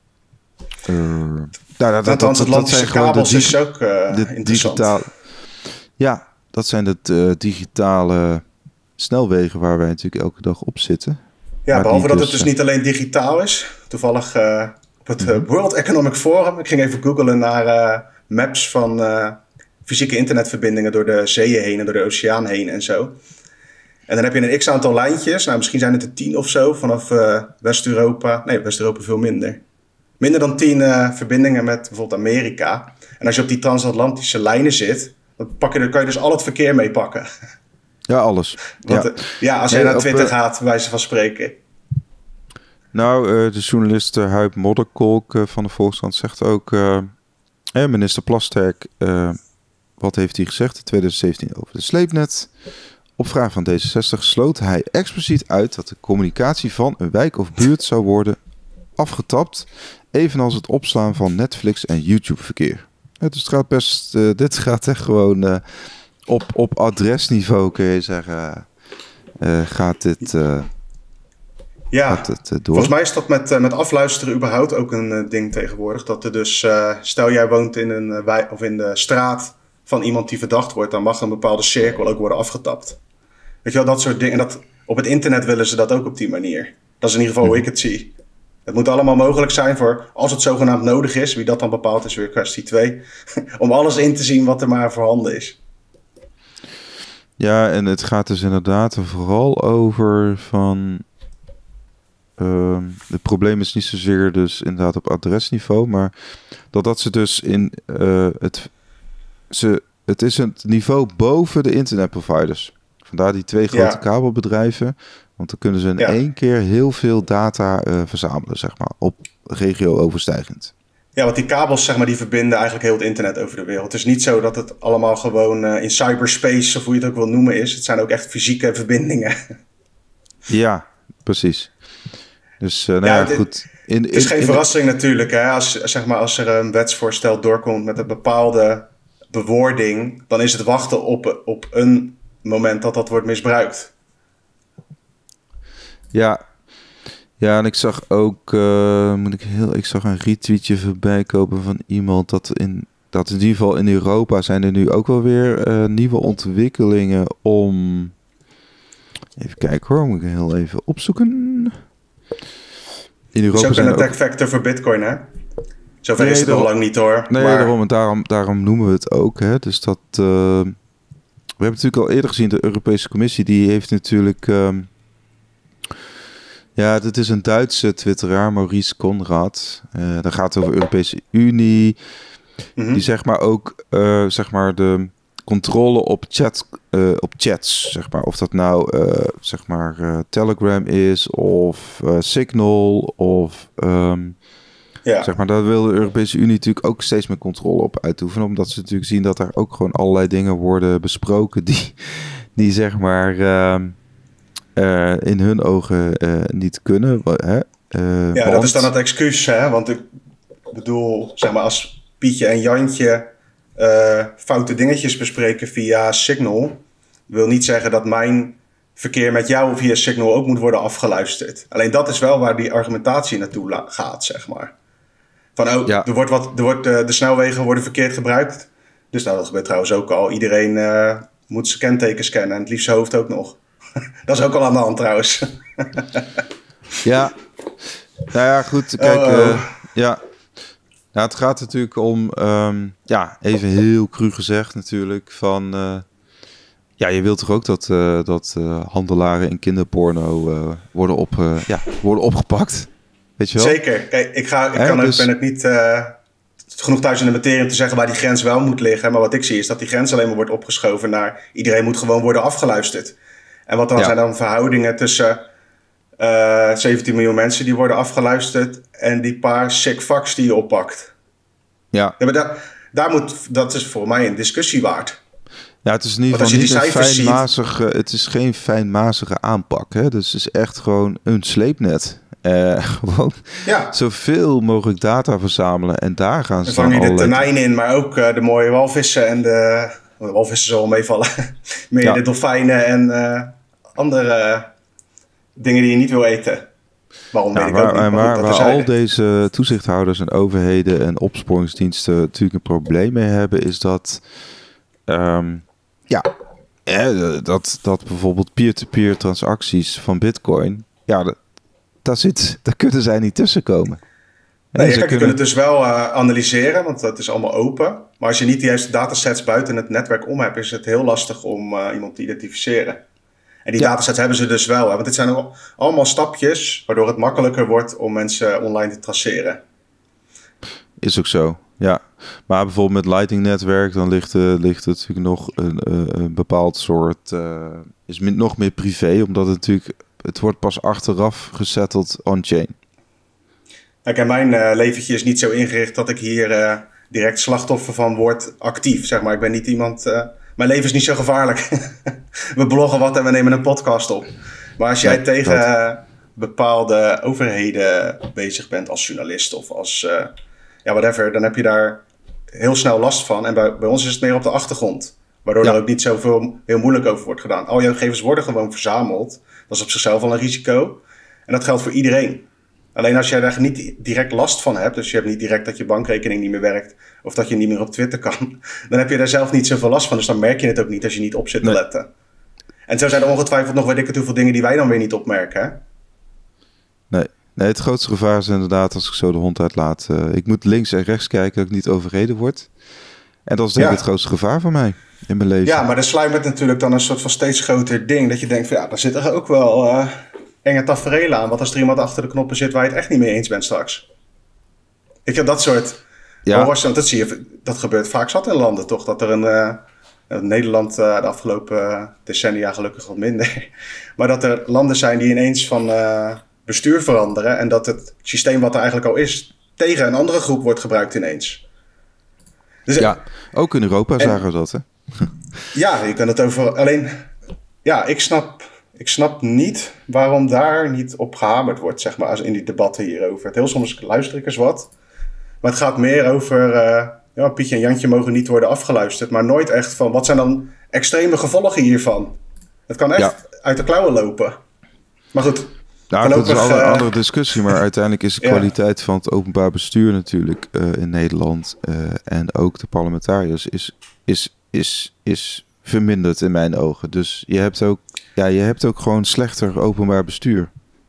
uh, Nou, dat, dat, transatlantische kabels de, is ook uh, de interessant. Digitaal, ja, dat zijn de uh, digitale snelwegen waar wij natuurlijk elke dag op zitten. Ja, behalve dat dus, het dus niet alleen digitaal is. Toevallig uh, op het uh, World Economic Forum. Ik ging even googlen naar uh, maps van uh, fysieke internetverbindingen door de zeeën heen en door de oceaan heen en zo. En dan heb je een x-aantal lijntjes. Nou, misschien zijn het er tien of zo vanaf uh, West-Europa. Nee, West-Europa veel minder. Minder dan tien uh, verbindingen met bijvoorbeeld Amerika. En als je op die transatlantische lijnen zit, dan, pak je, dan kan je dus al het verkeer mee pakken. Ja, alles. Want, ja. Uh, ja, als nee, je naar Twitter op, uh, gaat, bij wijze van spreken. Nou, uh, de journalist uh, Huib Modderkolk uh, van de Volkskrant zegt ook... Uh, eh, minister Plasterk, uh, wat heeft hij gezegd in twintig zeventien over de sleepnet? Op vraag van D zesenzestig sloot hij expliciet uit dat de communicatie van een wijk of buurt zou worden afgetapt, evenals het opslaan van Netflix en YouTube-verkeer. Dus het gaat best, uh, dit gaat echt gewoon uh, op, op adresniveau, kun je zeggen, uh, gaat dit, uh, ja, gaat het uh, door. Volgens mij is dat met, uh, met afluisteren überhaupt ook een uh, ding tegenwoordig. Dat er dus, uh, stel jij woont in een uh, wijk of in de straat van iemand die verdacht wordt, dan mag een bepaalde cirkel ook worden afgetapt. Weet je wel, dat soort dingen. En dat, op het internet willen ze dat ook op die manier. Dat is in ieder geval hoe ik het zie. Het moet allemaal mogelijk zijn voor, als het zogenaamd nodig is, wie dat dan bepaalt is weer kwestie twee, om alles in te zien wat er maar voorhanden is. Ja, en het gaat dus inderdaad vooral over van, uh, het probleem is niet zozeer dus inderdaad op adresniveau, maar dat dat ze dus in, uh, het, ze, het is het niveau boven de internetproviders. Vandaar die twee grote ja. kabelbedrijven. Want dan kunnen ze in ja. één keer heel veel data uh, verzamelen, zeg maar, op regio-overstijgend. Ja, want die kabels, zeg maar, die verbinden eigenlijk heel het internet over de wereld. Het is niet zo dat het allemaal gewoon uh, in cyberspace, of hoe je het ook wil noemen, is. Het zijn ook echt fysieke verbindingen. Ja, precies. Dus, uh, nou ja, ja goed. In, in, het is geen in, verrassing in, natuurlijk, hè. Als, zeg maar, als er een wetsvoorstel doorkomt met een bepaalde bewoording, dan is het wachten op, op een moment dat dat wordt misbruikt. Ja, ja, en ik zag ook, uh, moet ik heel, ik zag een retweetje voorbij komen van iemand dat in, dat in ieder geval in Europa zijn er nu ook wel weer uh, nieuwe ontwikkelingen om, even kijken hoor, moet ik heel even opzoeken. In Europa is ook een attack ook factor voor Bitcoin, hè? Zover nee, is het nog lang niet hoor. Nee, maar... daarom, daarom, daarom noemen we het ook, hè? Dus dat, uh, we hebben natuurlijk al eerder gezien, de Europese Commissie, die heeft natuurlijk. Um, Ja, dit is een Duitse twitteraar, Maurice Conrad. Uh, dat gaat over de Europese Unie. Mm-hmm. Die zeg maar ook uh, zeg maar de controle op, chat, uh, op chats, zeg maar. Of dat nou, uh, zeg maar, uh, Telegram is of uh, Signal of... Um, ja. Zeg maar, daar wil de Europese Unie natuurlijk ook steeds meer controle op uitoefenen. Omdat ze natuurlijk zien dat er ook gewoon allerlei dingen worden besproken die, die zeg maar, uh, uh, in hun ogen uh, niet kunnen. Hè? Uh, ja, want... dat is dan het excuus, hè? Want ik bedoel, zeg maar, als Pietje en Jantje uh, foute dingetjes bespreken via Signal, wil niet zeggen dat mijn verkeer met jou via Signal ook moet worden afgeluisterd. Alleen dat is wel waar die argumentatie naartoe la- gaat, zeg maar. Van, oh, ja. er wordt wat, er wordt, uh, de snelwegen worden verkeerd gebruikt. Dus nou, dat gebeurt trouwens ook al. Iedereen uh, moet zijn kenteken scannen en het liefst zijn hoofd ook nog. Dat is ook al aan de hand trouwens. Ja, nou ja, goed. Kijk, oh, oh. Uh, ja. Nou, het gaat natuurlijk om, um, ja, even heel cru gezegd natuurlijk, van... Uh, ja, je wilt toch ook dat, uh, dat uh, handelaren in kinderporno uh, worden, op, uh, ja, worden opgepakt? Weet je wel? Zeker. Kijk, ik, ga, ik He, kan dus... ook, ben het niet uh, genoeg thuis in de materie om te zeggen waar die grens wel moet liggen. Maar wat ik zie is dat die grens alleen maar wordt opgeschoven naar iedereen moet gewoon worden afgeluisterd. En wat dan ja. zijn dan verhoudingen tussen uh, zeventien miljoen mensen die worden afgeluisterd en die paar sick fucks die je oppakt. Ja. ja maar daar, daar moet, dat is voor mij een discussie waard. Ja, het is in ieder geval niet een fijnmazige, het is geen fijnmazige aanpak. Hè? Dus het is echt gewoon een sleepnet. Uh, gewoon ja. zoveel mogelijk data verzamelen en daar gaan ze dan vang je de tonijn in, maar ook uh, de mooie walvissen en de, de walvissen zullen meevallen. Meer ja. de dolfijnen en uh, andere uh, dingen die je niet wil eten. Waarom ja, weet waar, ik ook niet. Waar, waar, waar al deze toezichthouders en overheden en opsporingsdiensten natuurlijk een probleem mee hebben, is dat um, ja, eh, dat, dat bijvoorbeeld peer-to-peer transacties van Bitcoin, ja, dat, Daar, zit, daar kunnen zij niet tussenkomen. Nee, kijk, je kunnen... kunt het dus wel uh, analyseren, want dat is allemaal open. Maar als je niet de juiste datasets buiten het netwerk om hebt, is het heel lastig om uh, iemand te identificeren. En die ja. datasets hebben ze dus wel. Hè? Want dit zijn al, allemaal stapjes waardoor het makkelijker wordt om mensen online te traceren. Is ook zo, ja. Maar bijvoorbeeld met Lightning-netwerk, dan ligt, uh, ligt het natuurlijk nog een, uh, een bepaald soort... Uh, is min, nog meer privé, omdat het natuurlijk... Het wordt pas achteraf gesetteld on-chain. Kijk, en mijn uh, leventje is niet zo ingericht dat ik hier uh, direct slachtoffer van word actief. Zeg maar, ik ben niet iemand... Uh, mijn leven is niet zo gevaarlijk. We bloggen wat en we nemen een podcast op. Maar als jij nee, tegen uh, bepaalde overheden bezig bent als journalist of als... Uh, ja, whatever, dan heb je daar heel snel last van. En bij, bij ons is het meer op de achtergrond. Waardoor ja. er ook niet zoveel heel moeilijk over wordt gedaan. Al jouw gegevens worden gewoon verzameld. Dat is op zichzelf al een risico. En dat geldt voor iedereen. Alleen als jij daar niet direct last van hebt, dus je hebt niet direct dat je bankrekening niet meer werkt, of dat je niet meer op Twitter kan, dan heb je daar zelf niet zoveel last van. Dus dan merk je het ook niet als je niet op zit te nee. letten. En zo zijn er ongetwijfeld nog weet ik het hoeveel dingen die wij dan weer niet opmerken. Hè? Nee. nee, het grootste gevaar is inderdaad als ik zo de hond uitlaat. Uh, ik moet links en rechts kijken dat ik niet overreden word. En dat is denk ik ja. het grootste gevaar voor mij in mijn leven. Ja, maar dat sluimert natuurlijk dan een soort van steeds groter ding. Dat je denkt van ja, daar zit er ook wel uh, enge tafereelen aan. Want als er iemand achter de knoppen zit waar je het echt niet mee eens bent straks. Ik heb dat soort... Ja. Want dat zie je, dat gebeurt vaak zat in landen toch. Dat er een... Uh, in Nederland uh, de afgelopen uh, decennia gelukkig wat minder. Maar dat er landen zijn die ineens van uh, bestuur veranderen. En dat het systeem wat er eigenlijk al is tegen een andere groep wordt gebruikt ineens. Dus, ja, ook in Europa en, zagen we dat, hè? Ja, je kunt het over... Alleen, ja, ik snap, ik snap niet waarom daar niet op gehamerd wordt, zeg maar, als in die debatten hierover. Heel soms luister ik eens wat. Maar het gaat meer over... Uh, ja, Pietje en Jantje mogen niet worden afgeluisterd. Maar nooit echt van, wat zijn dan extreme gevolgen hiervan? Het kan echt ja. uit de klauwen lopen. Maar goed... Nou, dat is al een uh, andere discussie, maar uiteindelijk is de kwaliteit ja. van het openbaar bestuur natuurlijk uh, in Nederland uh, en ook de parlementariërs is, is, is, is verminderd in mijn ogen. Dus je hebt ook, ja, je hebt ook gewoon slechter openbaar bestuur.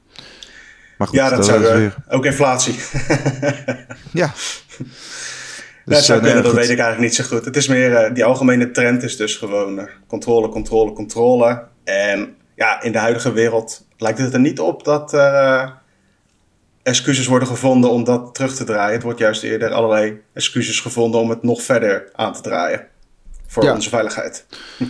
Maar goed, ja, dat, dat zou uh, weer... ook inflatie. ja. Dus, dat, zou kunnen, dat weet ik eigenlijk niet zo goed. Het is meer, uh, die algemene trend is dus gewoon uh, controle, controle, controle. En ja, in de huidige wereld lijkt het er niet op dat er uh, excuses worden gevonden om dat terug te draaien. Het wordt juist eerder allerlei excuses gevonden om het nog verder aan te draaien. voor ja. onze veiligheid.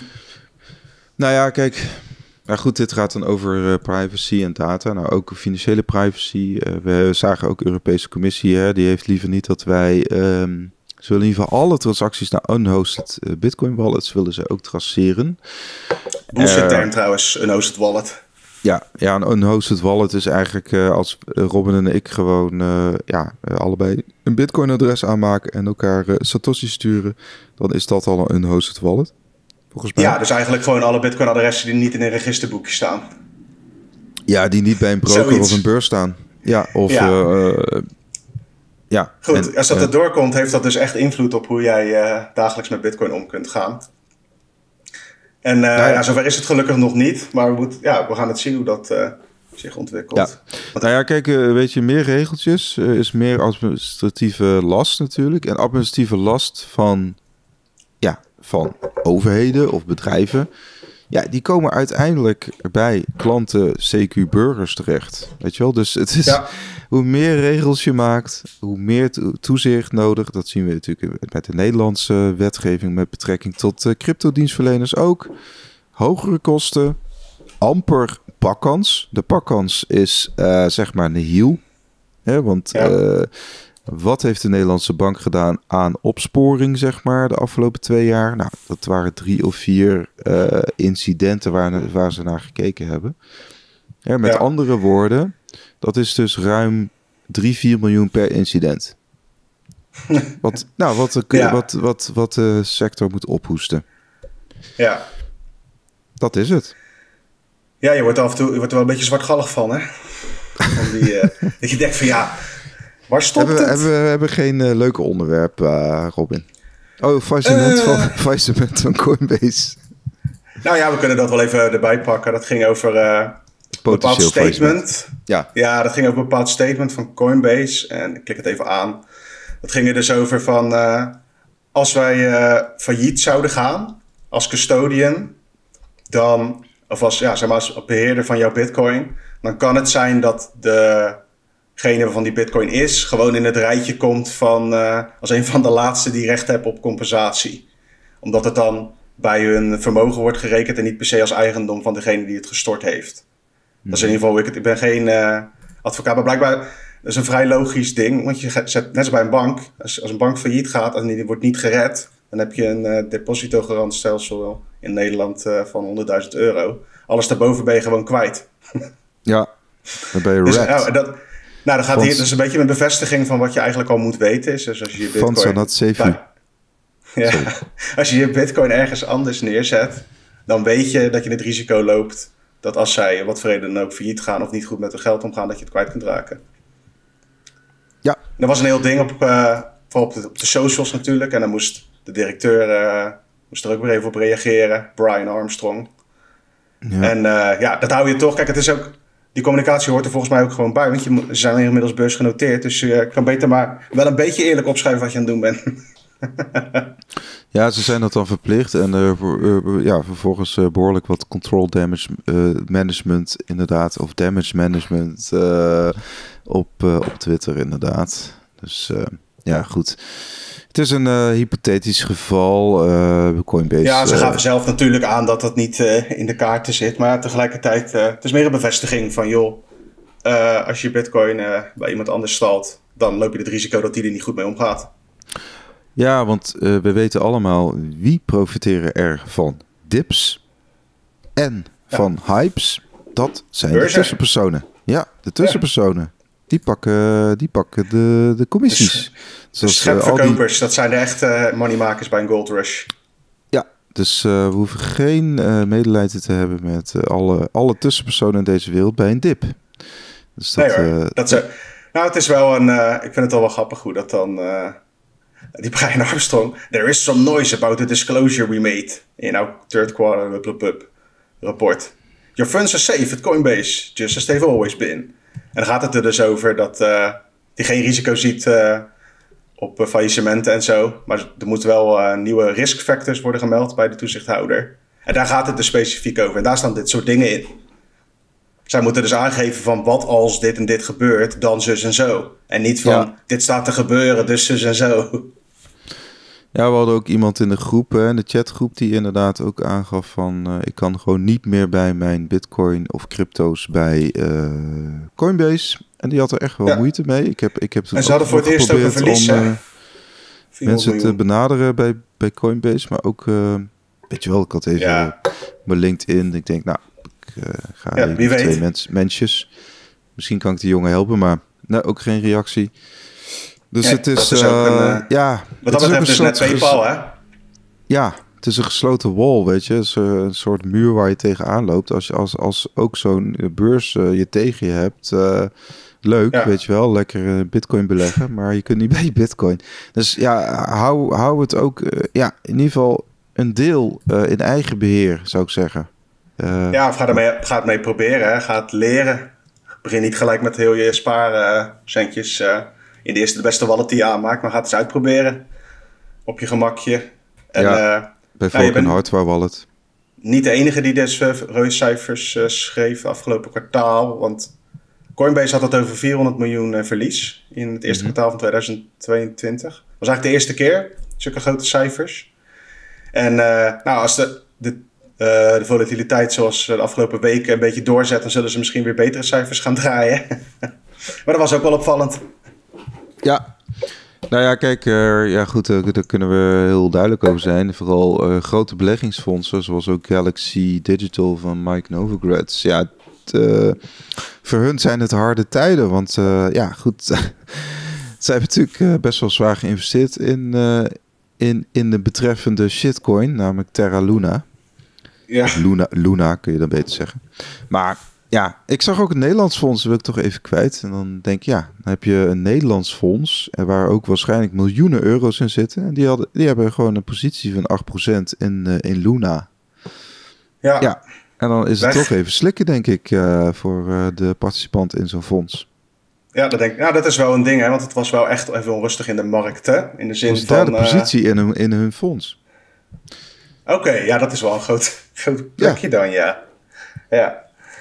Nou ja, kijk. Nou goed, dit gaat dan over uh, privacy en data. Nou, ook financiële privacy. Uh, we zagen ook de Europese Commissie. Hè, die heeft liever niet dat wij... Um, ze willen in ieder geval alle transacties naar unhosted uh, Bitcoin wallets willen ze ook traceren. Bullshit term uh, trouwens, unhosted wallet. Ja, ja, een unhosted wallet is eigenlijk uh, als Robin en ik gewoon uh, ja, uh, allebei een Bitcoin adres aanmaken en elkaar uh, Satoshi sturen. Dan is dat al een unhosted wallet. Ja, dus eigenlijk gewoon alle Bitcoin-adressen die niet in een registerboekje staan. Ja, die niet bij een broker Zoiets. of een beurs staan. Ja, of... Ja. Uh, uh, ja. Goed, en, als dat uh, erdoor komt, heeft dat dus echt invloed op hoe jij uh, dagelijks met Bitcoin om kunt gaan. En uh, nou ja. Ja, zover is het gelukkig nog niet. Maar we, moet, ja, we gaan het zien hoe dat uh, zich ontwikkelt. Ja. Nou ja, kijk, uh, weet je, meer regeltjes uh, is meer administratieve last natuurlijk. En administratieve last van... Ja, van overheden of bedrijven, ja, die komen uiteindelijk bij klanten, C Q-burgers terecht. Weet je wel? Dus het is, ja. hoe meer regels je maakt, hoe meer to- toezicht nodig. Dat zien we natuurlijk met de Nederlandse wetgeving met betrekking tot uh, cryptodienstverleners ook. Hogere kosten, amper pakkans. De pakkans is uh, zeg maar nihil. Hè, want... Ja. Uh, Wat heeft de Nederlandse bank gedaan aan opsporing, zeg maar, de afgelopen twee jaar? Nou, dat waren drie of vier uh, incidenten waar, waar ze naar gekeken hebben. Ja, met ja. andere woorden, dat is dus ruim drie, vier miljoen per incident. wat, nou, wat, de, ja. wat, wat, wat de sector moet ophoesten. Ja. Dat is het. Ja, je wordt af en toe je wordt er wel een beetje zwartgallig van, hè? Om die, uh, dat je denkt van ja... Waar stopt hebben, het? Hebben, hebben geen uh, leuke onderwerp, uh, Robin. Oh, faillissement, uh, van, faillissement van Coinbase. Nou ja, we kunnen dat wel even erbij pakken. Dat ging over uh, een bepaald statement. Ja. ja, dat ging over een bepaald statement van Coinbase. En ik klik het even aan. Dat ging er dus over van... Uh, als wij uh, failliet zouden gaan als custodian... dan, of als, ja, zeg maar als beheerder van jouw bitcoin... dan kan het zijn dat de... degene waarvan die bitcoin is, gewoon in het rijtje komt van uh, als een van de laatste die recht hebben op compensatie. Omdat het dan bij hun vermogen wordt gerekend en niet per se als eigendom van degene die het gestort heeft. Mm. Dat is in ieder geval, ik, ik ben geen uh, advocaat, maar blijkbaar dat is een vrij logisch ding. Want je zet, net als bij een bank, als, als een bank failliet gaat en die wordt niet gered, dan heb je een uh, depositogarantstelsel in Nederland uh, van honderdduizend euro. Alles daarboven ben je gewoon kwijt. Ja, dan ben je dus, wrecked. uh, dat, Nou, dan gaat hier dus een beetje een bevestiging van wat je eigenlijk al moet weten. Is dus als je je bitcoin... Fonds not safe. Ja, als je je bitcoin ergens anders neerzet, dan weet je dat je het risico loopt dat als zij wat voor reden dan ook failliet gaan of niet goed met hun geld omgaan, dat je het kwijt kunt raken. Ja. Er was een heel ding op, uh, op, de, op de socials natuurlijk. En dan moest de directeur uh, moest er ook weer even op reageren. Brian Armstrong. Ja. En uh, ja, dat hou je toch. Kijk, het is ook... Die communicatie hoort er volgens mij ook gewoon bij. Want je, ze zijn inmiddels beursgenoteerd. Dus je kan beter maar wel een beetje eerlijk opschrijven wat je aan het doen bent. Ja, ze zijn dat dan verplicht. En uh, uh, ja, vervolgens uh, behoorlijk wat control damage uh, management inderdaad. Of damage management uh, op, uh, op Twitter inderdaad. Dus uh, ja, goed. Het is een uh, hypothetisch geval. Uh, Coinbase. Ja, ze gaven uh, zelf natuurlijk aan dat dat niet uh, in de kaarten zit. Maar tegelijkertijd, uh, het is meer een bevestiging van... joh, uh, als je bitcoin uh, bij iemand anders stalt... dan loop je het risico dat die er niet goed mee omgaat. Ja, want uh, we weten allemaal wie profiteren er van dips en ja. van hypes. Dat zijn Beurzen. de tussenpersonen. Ja, de tussenpersonen. Ja. Die pakken, die pakken de, de commissies. Dus, dus schepverkopers, die... dat zijn de echte moneymakers bij een gold rush. Ja, dus uh, we hoeven geen uh, medelijden te hebben met uh, alle, alle tussenpersonen in deze wereld bij een dip. Dus dat, nee hoor, uh, dat is, nou het is wel een, uh, ik vind het al wel grappig hoe dat dan... Uh, die Brian Armstrong, there is some noise about the disclosure we made in our third quarter up, up, up, report. Your funds are safe at Coinbase, just as they've always been. En dan gaat het er dus over dat uh, hij geen risico ziet uh, op uh, faillissementen en zo. Maar er moeten wel uh, nieuwe risk factors worden gemeld bij de toezichthouder. En daar gaat het dus specifiek over. En daar staan dit soort dingen in. Zij moeten dus aangeven van wat als dit en dit gebeurt, dan zus en zo. En niet van ja. dit staat te gebeuren, dus zus en zo. Ja, we hadden ook iemand in de groep, hè, in de chatgroep, die inderdaad ook aangaf van... Uh, ik kan gewoon niet meer bij mijn bitcoin of crypto's bij uh, Coinbase. En die had er echt wel ja. moeite mee. Ik heb, ik heb en ze hadden voor het eerst ook een verlies, om, uh, mensen miljoen. te benaderen bij, bij Coinbase. Maar ook, uh, weet je wel, ik had even ja. mijn LinkedIn. Ik denk, nou, ik uh, ga ja, even wie twee weet. Mens, mensjes. Misschien kan ik die jongen helpen, maar nou, ook geen reactie. Dus nee, het is, is uh, een, uh, ja... Wat dat betreft is net PayPal, hè? Ja, het is een gesloten wall, weet je. Het is een soort muur waar je tegenaan loopt. Als, je, als, als ook zo'n beurs uh, je tegen je hebt... Uh, leuk, ja. weet je wel. Lekker uh, bitcoin beleggen, maar je kunt niet bij bitcoin. Dus ja, hou, hou het ook... Uh, ja, in ieder geval een deel uh, in eigen beheer, zou ik zeggen. Uh, ja, of ga, ermee, ga het mee proberen, hè. Ga het leren. Begin niet gelijk met heel je spaarcentjes... Uh, in de eerste de beste wallet die je aanmaakt, maar ga het eens uitproberen. Op je gemakje. En, ja, uh, bijvoorbeeld nou, een hardware wallet. Niet de enige die deze uh, rode cijfers uh, schreef afgelopen kwartaal. Want Coinbase had het over vierhonderd miljoen uh, verlies in het eerste mm-hmm. kwartaal van tweeduizend tweeëntwintig. Dat was eigenlijk de eerste keer, zulke grote cijfers. En uh, nou, als de, de, uh, de volatiliteit zoals de afgelopen weken een beetje doorzet, dan zullen ze misschien weer betere cijfers gaan draaien. Maar dat was ook wel opvallend. Ja, nou ja, kijk, uh, ja goed, uh, daar kunnen we heel duidelijk over zijn. Vooral uh, grote beleggingsfondsen, zoals ook Galaxy Digital van Mike Novogratz. Ja, het, uh, voor hun zijn het harde tijden, want uh, ja, goed, zij hebben natuurlijk uh, best wel zwaar geïnvesteerd in, uh, in, in de betreffende shitcoin, namelijk Terra Luna. Ja. Luna, Luna kun je dan beter zeggen. Maar... ja, ik zag ook een Nederlands fonds, dat wil ik toch even kwijt. En dan denk ik, ja, dan heb je een Nederlands fonds... waar ook waarschijnlijk miljoenen euro's in zitten. En die, hadden, die hebben gewoon een positie van acht procent in, uh, in Luna. Ja. ja. En dan is het Weg. toch even slikken, denk ik, uh, voor uh, de participant in zo'n fonds. Ja, dat, denk ik, ja, dat is wel een ding, hè, want het was wel echt even onrustig in de markt, hè? In de zin dat is van... de derde uh... positie in hun, in hun fonds. Oké, okay, ja, dat is wel een groot, groot plekje ja. dan, ja. Ja.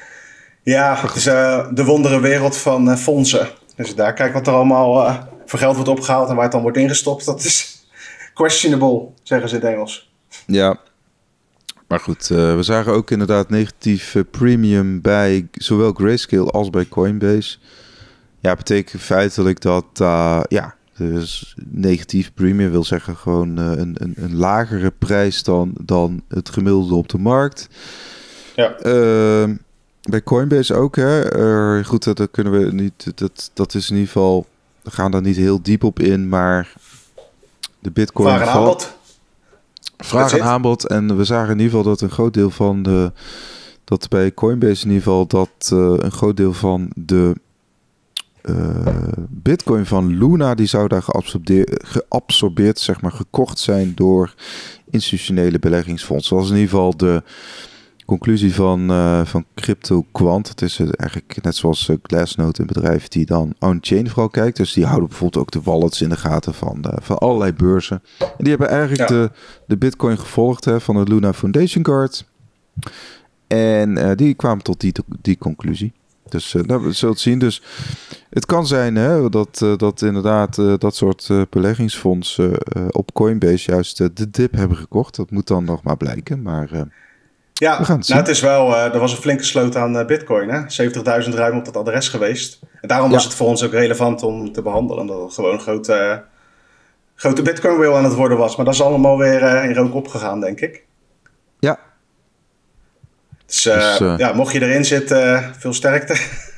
Ja, het is uh, de wondere wereld van uh, fondsen. Dus daar kijk wat er allemaal uh, voor geld wordt opgehaald en waar het dan wordt ingestopt. Dat is questionable, zeggen ze in het Engels. Ja, maar goed, uh, we zagen ook inderdaad negatief uh, premium bij zowel Grayscale als bij Coinbase. Ja, betekent feitelijk dat, uh, ja, dus negatief premium wil zeggen gewoon uh, een, een, een lagere prijs dan, dan het gemiddelde op de markt. Ja. Uh, Bij Coinbase ook, hè. Uh, goed, dat, dat kunnen we niet. Dat, dat is in ieder geval. We gaan daar niet heel diep op in, maar de Bitcoin. Vraag en aanbod. Vraag en aanbod. En we zagen in ieder geval dat een groot deel van de. Dat bij Coinbase in ieder geval dat uh, een groot deel van de uh, Bitcoin van Luna, die zou daar geabsorbeerd, geabsorbeerd, zeg maar, gekocht zijn door institutionele beleggingsfondsen. Dat was in ieder geval de conclusie van, uh, van CryptoQuant. Het is eigenlijk net zoals uh, Glassnode, een bedrijf die dan on-chain vooral kijkt. Dus die houden bijvoorbeeld ook de wallets in de gaten van, uh, van allerlei beurzen. En die hebben eigenlijk ja. de, de Bitcoin gevolgd, hè, van het Luna Foundation Guard. En uh, die kwamen tot die, die conclusie. Dus uh, nou, we zullen het zien. Dus het kan zijn, hè, dat, uh, dat inderdaad uh, dat soort uh, beleggingsfondsen uh, op Coinbase juist uh, de dip hebben gekocht. Dat moet dan nog maar blijken. Maar uh, ja, we gaan het zien. Nou, het is wel, uh, er was een flinke sloot aan uh, Bitcoin. Hè? zeventigduizend ruim op dat adres geweest. En daarom ja. was het voor ons ook relevant om te behandelen. Dat het gewoon een grote, uh, grote Bitcoin whale aan het worden was. Maar dat is allemaal weer uh, in rook opgegaan, denk ik. Ja. Dus, uh, dus uh, ja, mocht je erin zitten, uh, veel sterkte.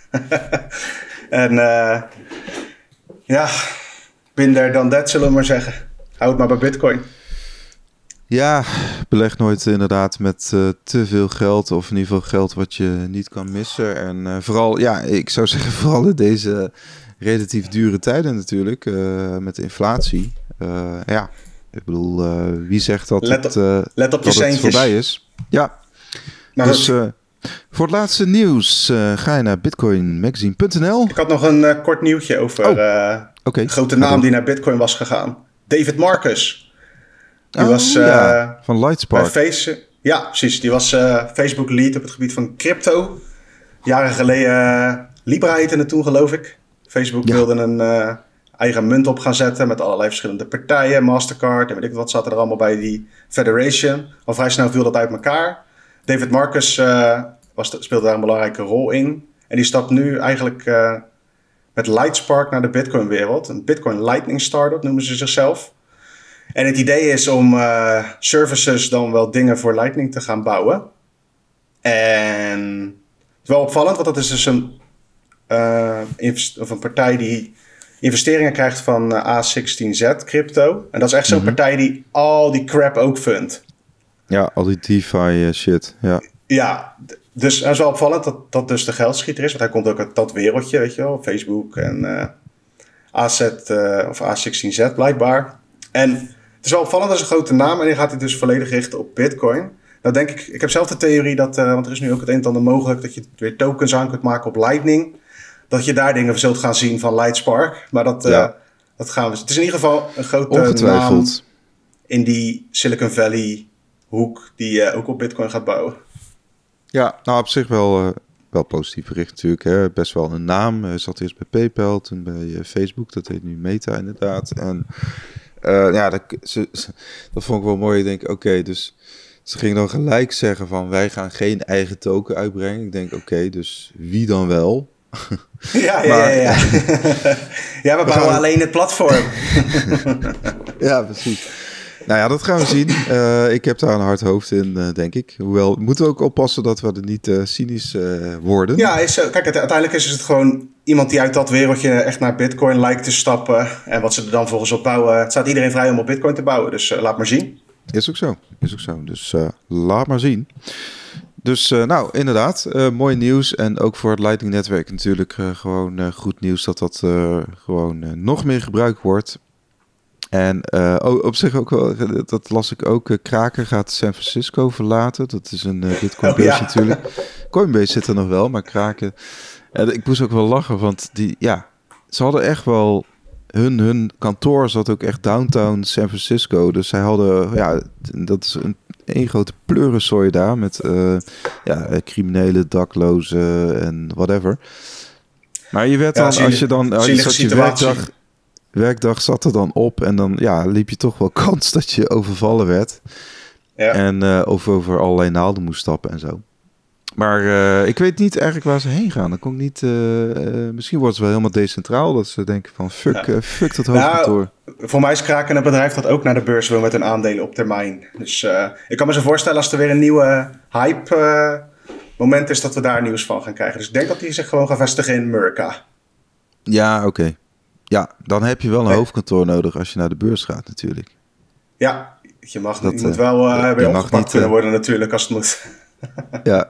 En uh, ja, binder dan dat, zullen we maar zeggen. Hou het maar bij Bitcoin. Ja, beleg nooit inderdaad met uh, te veel geld, of in ieder geval geld wat je niet kan missen. En uh, vooral, ja, ik zou zeggen vooral in deze relatief dure tijden natuurlijk, uh, met de inflatie. Uh, ja, ik bedoel, uh, wie zegt dat, let op, het, uh, let op dat je het voorbij is? Ja, nou, dus uh, voor het laatste nieuws uh, ga je naar bitcoin magazine punt n l. Ik had nog een uh, kort nieuwtje over oh, uh, okay. de grote naam die naar Bitcoin was gegaan. David Marcus. Die oh, was uh, ja, van Lightspark. Face, ja, precies. Die was uh, Facebook lead op het gebied van crypto. Jaren geleden uh, Libra heette het toen, geloof ik. Facebook ja. wilde een uh, eigen munt op gaan zetten met allerlei verschillende partijen. Mastercard en weet ik wat zaten er allemaal bij die Federation. Al vrij snel viel dat uit elkaar. David Marcus uh, was, speelde daar een belangrijke rol in. En die stapt nu eigenlijk uh, met Lightspark naar de Bitcoin-wereld. Een Bitcoin Lightning Startup noemen ze zichzelf. En het idee is om uh, services dan wel dingen voor Lightning te gaan bouwen. En het is wel opvallend, want dat is dus een, uh, invest- of een partij die investeringen krijgt van uh, A zestien Z Crypto. En dat is echt zo'n mm-hmm. partij die al die crap ook fundt. Ja, al die DeFi uh, shit, ja. Ja, dus het is wel opvallend dat dat dus de geldschieter is. Want hij komt ook uit dat wereldje, weet je wel. Facebook en uh, A Z uh, of A zestien Z blijkbaar. En het is wel opvallend, dat is een grote naam. En die gaat hij dus volledig richten op Bitcoin. Nou denk ik, ik heb zelf de theorie dat, uh, want er is nu ook het een en ander mogelijk, dat je weer tokens aan kunt maken op Lightning. Dat je daar dingen zult gaan zien van Lightspark. Maar dat, ja. uh, dat gaan we. Het is in ieder geval een grote naam in die Silicon Valley hoek die uh, ook op Bitcoin gaat bouwen. Ja, nou op zich wel, uh, wel positief bericht natuurlijk. Hè. Best wel een naam. Hij zat eerst bij PayPal, toen bij uh, Facebook. Dat heet nu Meta inderdaad. En uh, ja, dat, ze, ze, dat vond ik wel mooi. Ik denk, oké, okay, dus ze gingen dan gelijk zeggen van wij gaan geen eigen token uitbrengen. Ik denk, oké, okay, dus wie dan wel? Ja, ja, maar, ja, ja. ja, we bouwen gaan... alleen het platform. Ja, precies. Nou ja, dat gaan we zien. Uh, ik heb daar een hard hoofd in, uh, denk ik. Hoewel, we moeten ook oppassen dat we er niet uh, cynisch uh, worden. Ja, is, uh, kijk, uiteindelijk is het gewoon iemand die uit dat wereldje echt naar Bitcoin lijkt te stappen. En wat ze er dan volgens op bouwen. Het staat iedereen vrij om op Bitcoin te bouwen, dus uh, laat maar zien. Is ook zo, is ook zo. Dus uh, laat maar zien. Dus uh, nou, inderdaad, uh, mooi nieuws. En ook voor het Lightning-netwerk natuurlijk uh, gewoon uh, goed nieuws dat dat uh, gewoon uh, nog meer gebruikt wordt. En uh, op zich ook wel, dat las ik ook, uh, Kraken gaat San Francisco verlaten. Dat is een uh, Bitcoin-beurs oh, ja. natuurlijk. Coinbase zit er nog wel, maar Kraken... Uh, ik moest ook wel lachen, want die, ja, ze hadden echt wel... Hun, hun kantoor zat ook echt downtown San Francisco. Dus zij hadden, ja, dat is een één grote pleurensooi daar met uh, ja, criminelen, daklozen en whatever. Maar je werd ja, dan, zielig, als je dan, als je, zat je werkdag, werkdag zat er dan op en dan ja, liep je toch wel kans dat je overvallen werd. Ja. En uh, over, over allerlei naalden moest stappen en zo. Maar uh, ik weet niet eigenlijk waar ze heen gaan. Dan kon ik niet. Uh, uh, misschien wordt het wel helemaal decentraal. Dat ze denken van fuck, ja. uh, fuck dat hoofdkantoor. Nou, voor mij is Kraken een bedrijf dat ook naar de beurs wil met hun aandelen op termijn. Dus uh, ik kan me zo voorstellen als er weer een nieuwe hype uh, moment is dat we daar nieuws van gaan krijgen. Dus ik denk dat die zich gewoon gaan vestigen in Murka. Ja, oké. Okay. Ja, dan heb je wel een hey. hoofdkantoor nodig als je naar de beurs gaat natuurlijk. Ja, je, mag, dat, je moet wel uh, weer opgepakt niet, kunnen worden natuurlijk als het moet. Ja.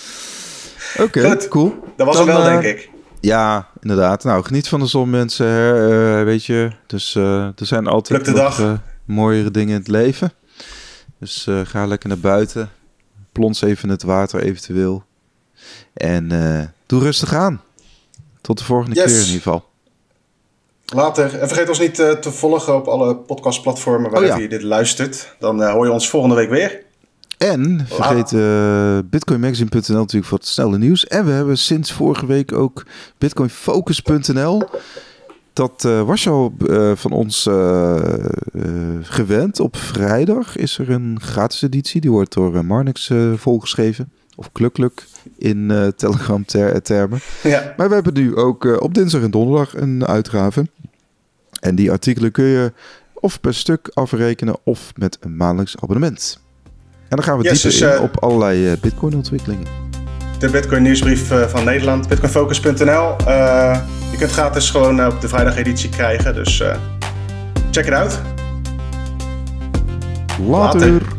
Oké, okay, cool. Dat was dan, hem wel, uh, denk ik. Ja, inderdaad. Nou, geniet van de zon, mensen. Hè? Uh, weet je, dus uh, er zijn altijd nog uh, mooiere dingen in het leven. Dus uh, ga lekker naar buiten. Plons even in het water eventueel. En uh, doe rustig aan. Tot de volgende yes. keer in ieder geval. Later. En vergeet ons niet uh, te volgen op alle podcastplatformen waarin oh, ja. je dit luistert. Dan uh, hoor je ons volgende week weer. En vergeet uh, bitcoin magazine punt n l natuurlijk voor het snelle nieuws. En we hebben sinds vorige week ook bitcoin focus punt n l. Dat uh, was je al uh, van ons uh, uh, gewend. Op vrijdag is er een gratis editie. Die wordt door uh, Marnix uh, volgeschreven. Of Klukluk in uh, Telegram ter- termen. Ja. Maar we hebben nu ook uh, op dinsdag en donderdag een uitgave. En die artikelen kun je of per stuk afrekenen of met een maandelijks abonnement. En dan gaan we yes, dieper dus, uh, in op allerlei uh, Bitcoin-ontwikkelingen. De Bitcoin nieuwsbrief uh, van Nederland, bitcoin focus punt n l. Uh, je kunt gratis gewoon uh, op de vrijdageditie krijgen, dus uh, check it out. Later. Later.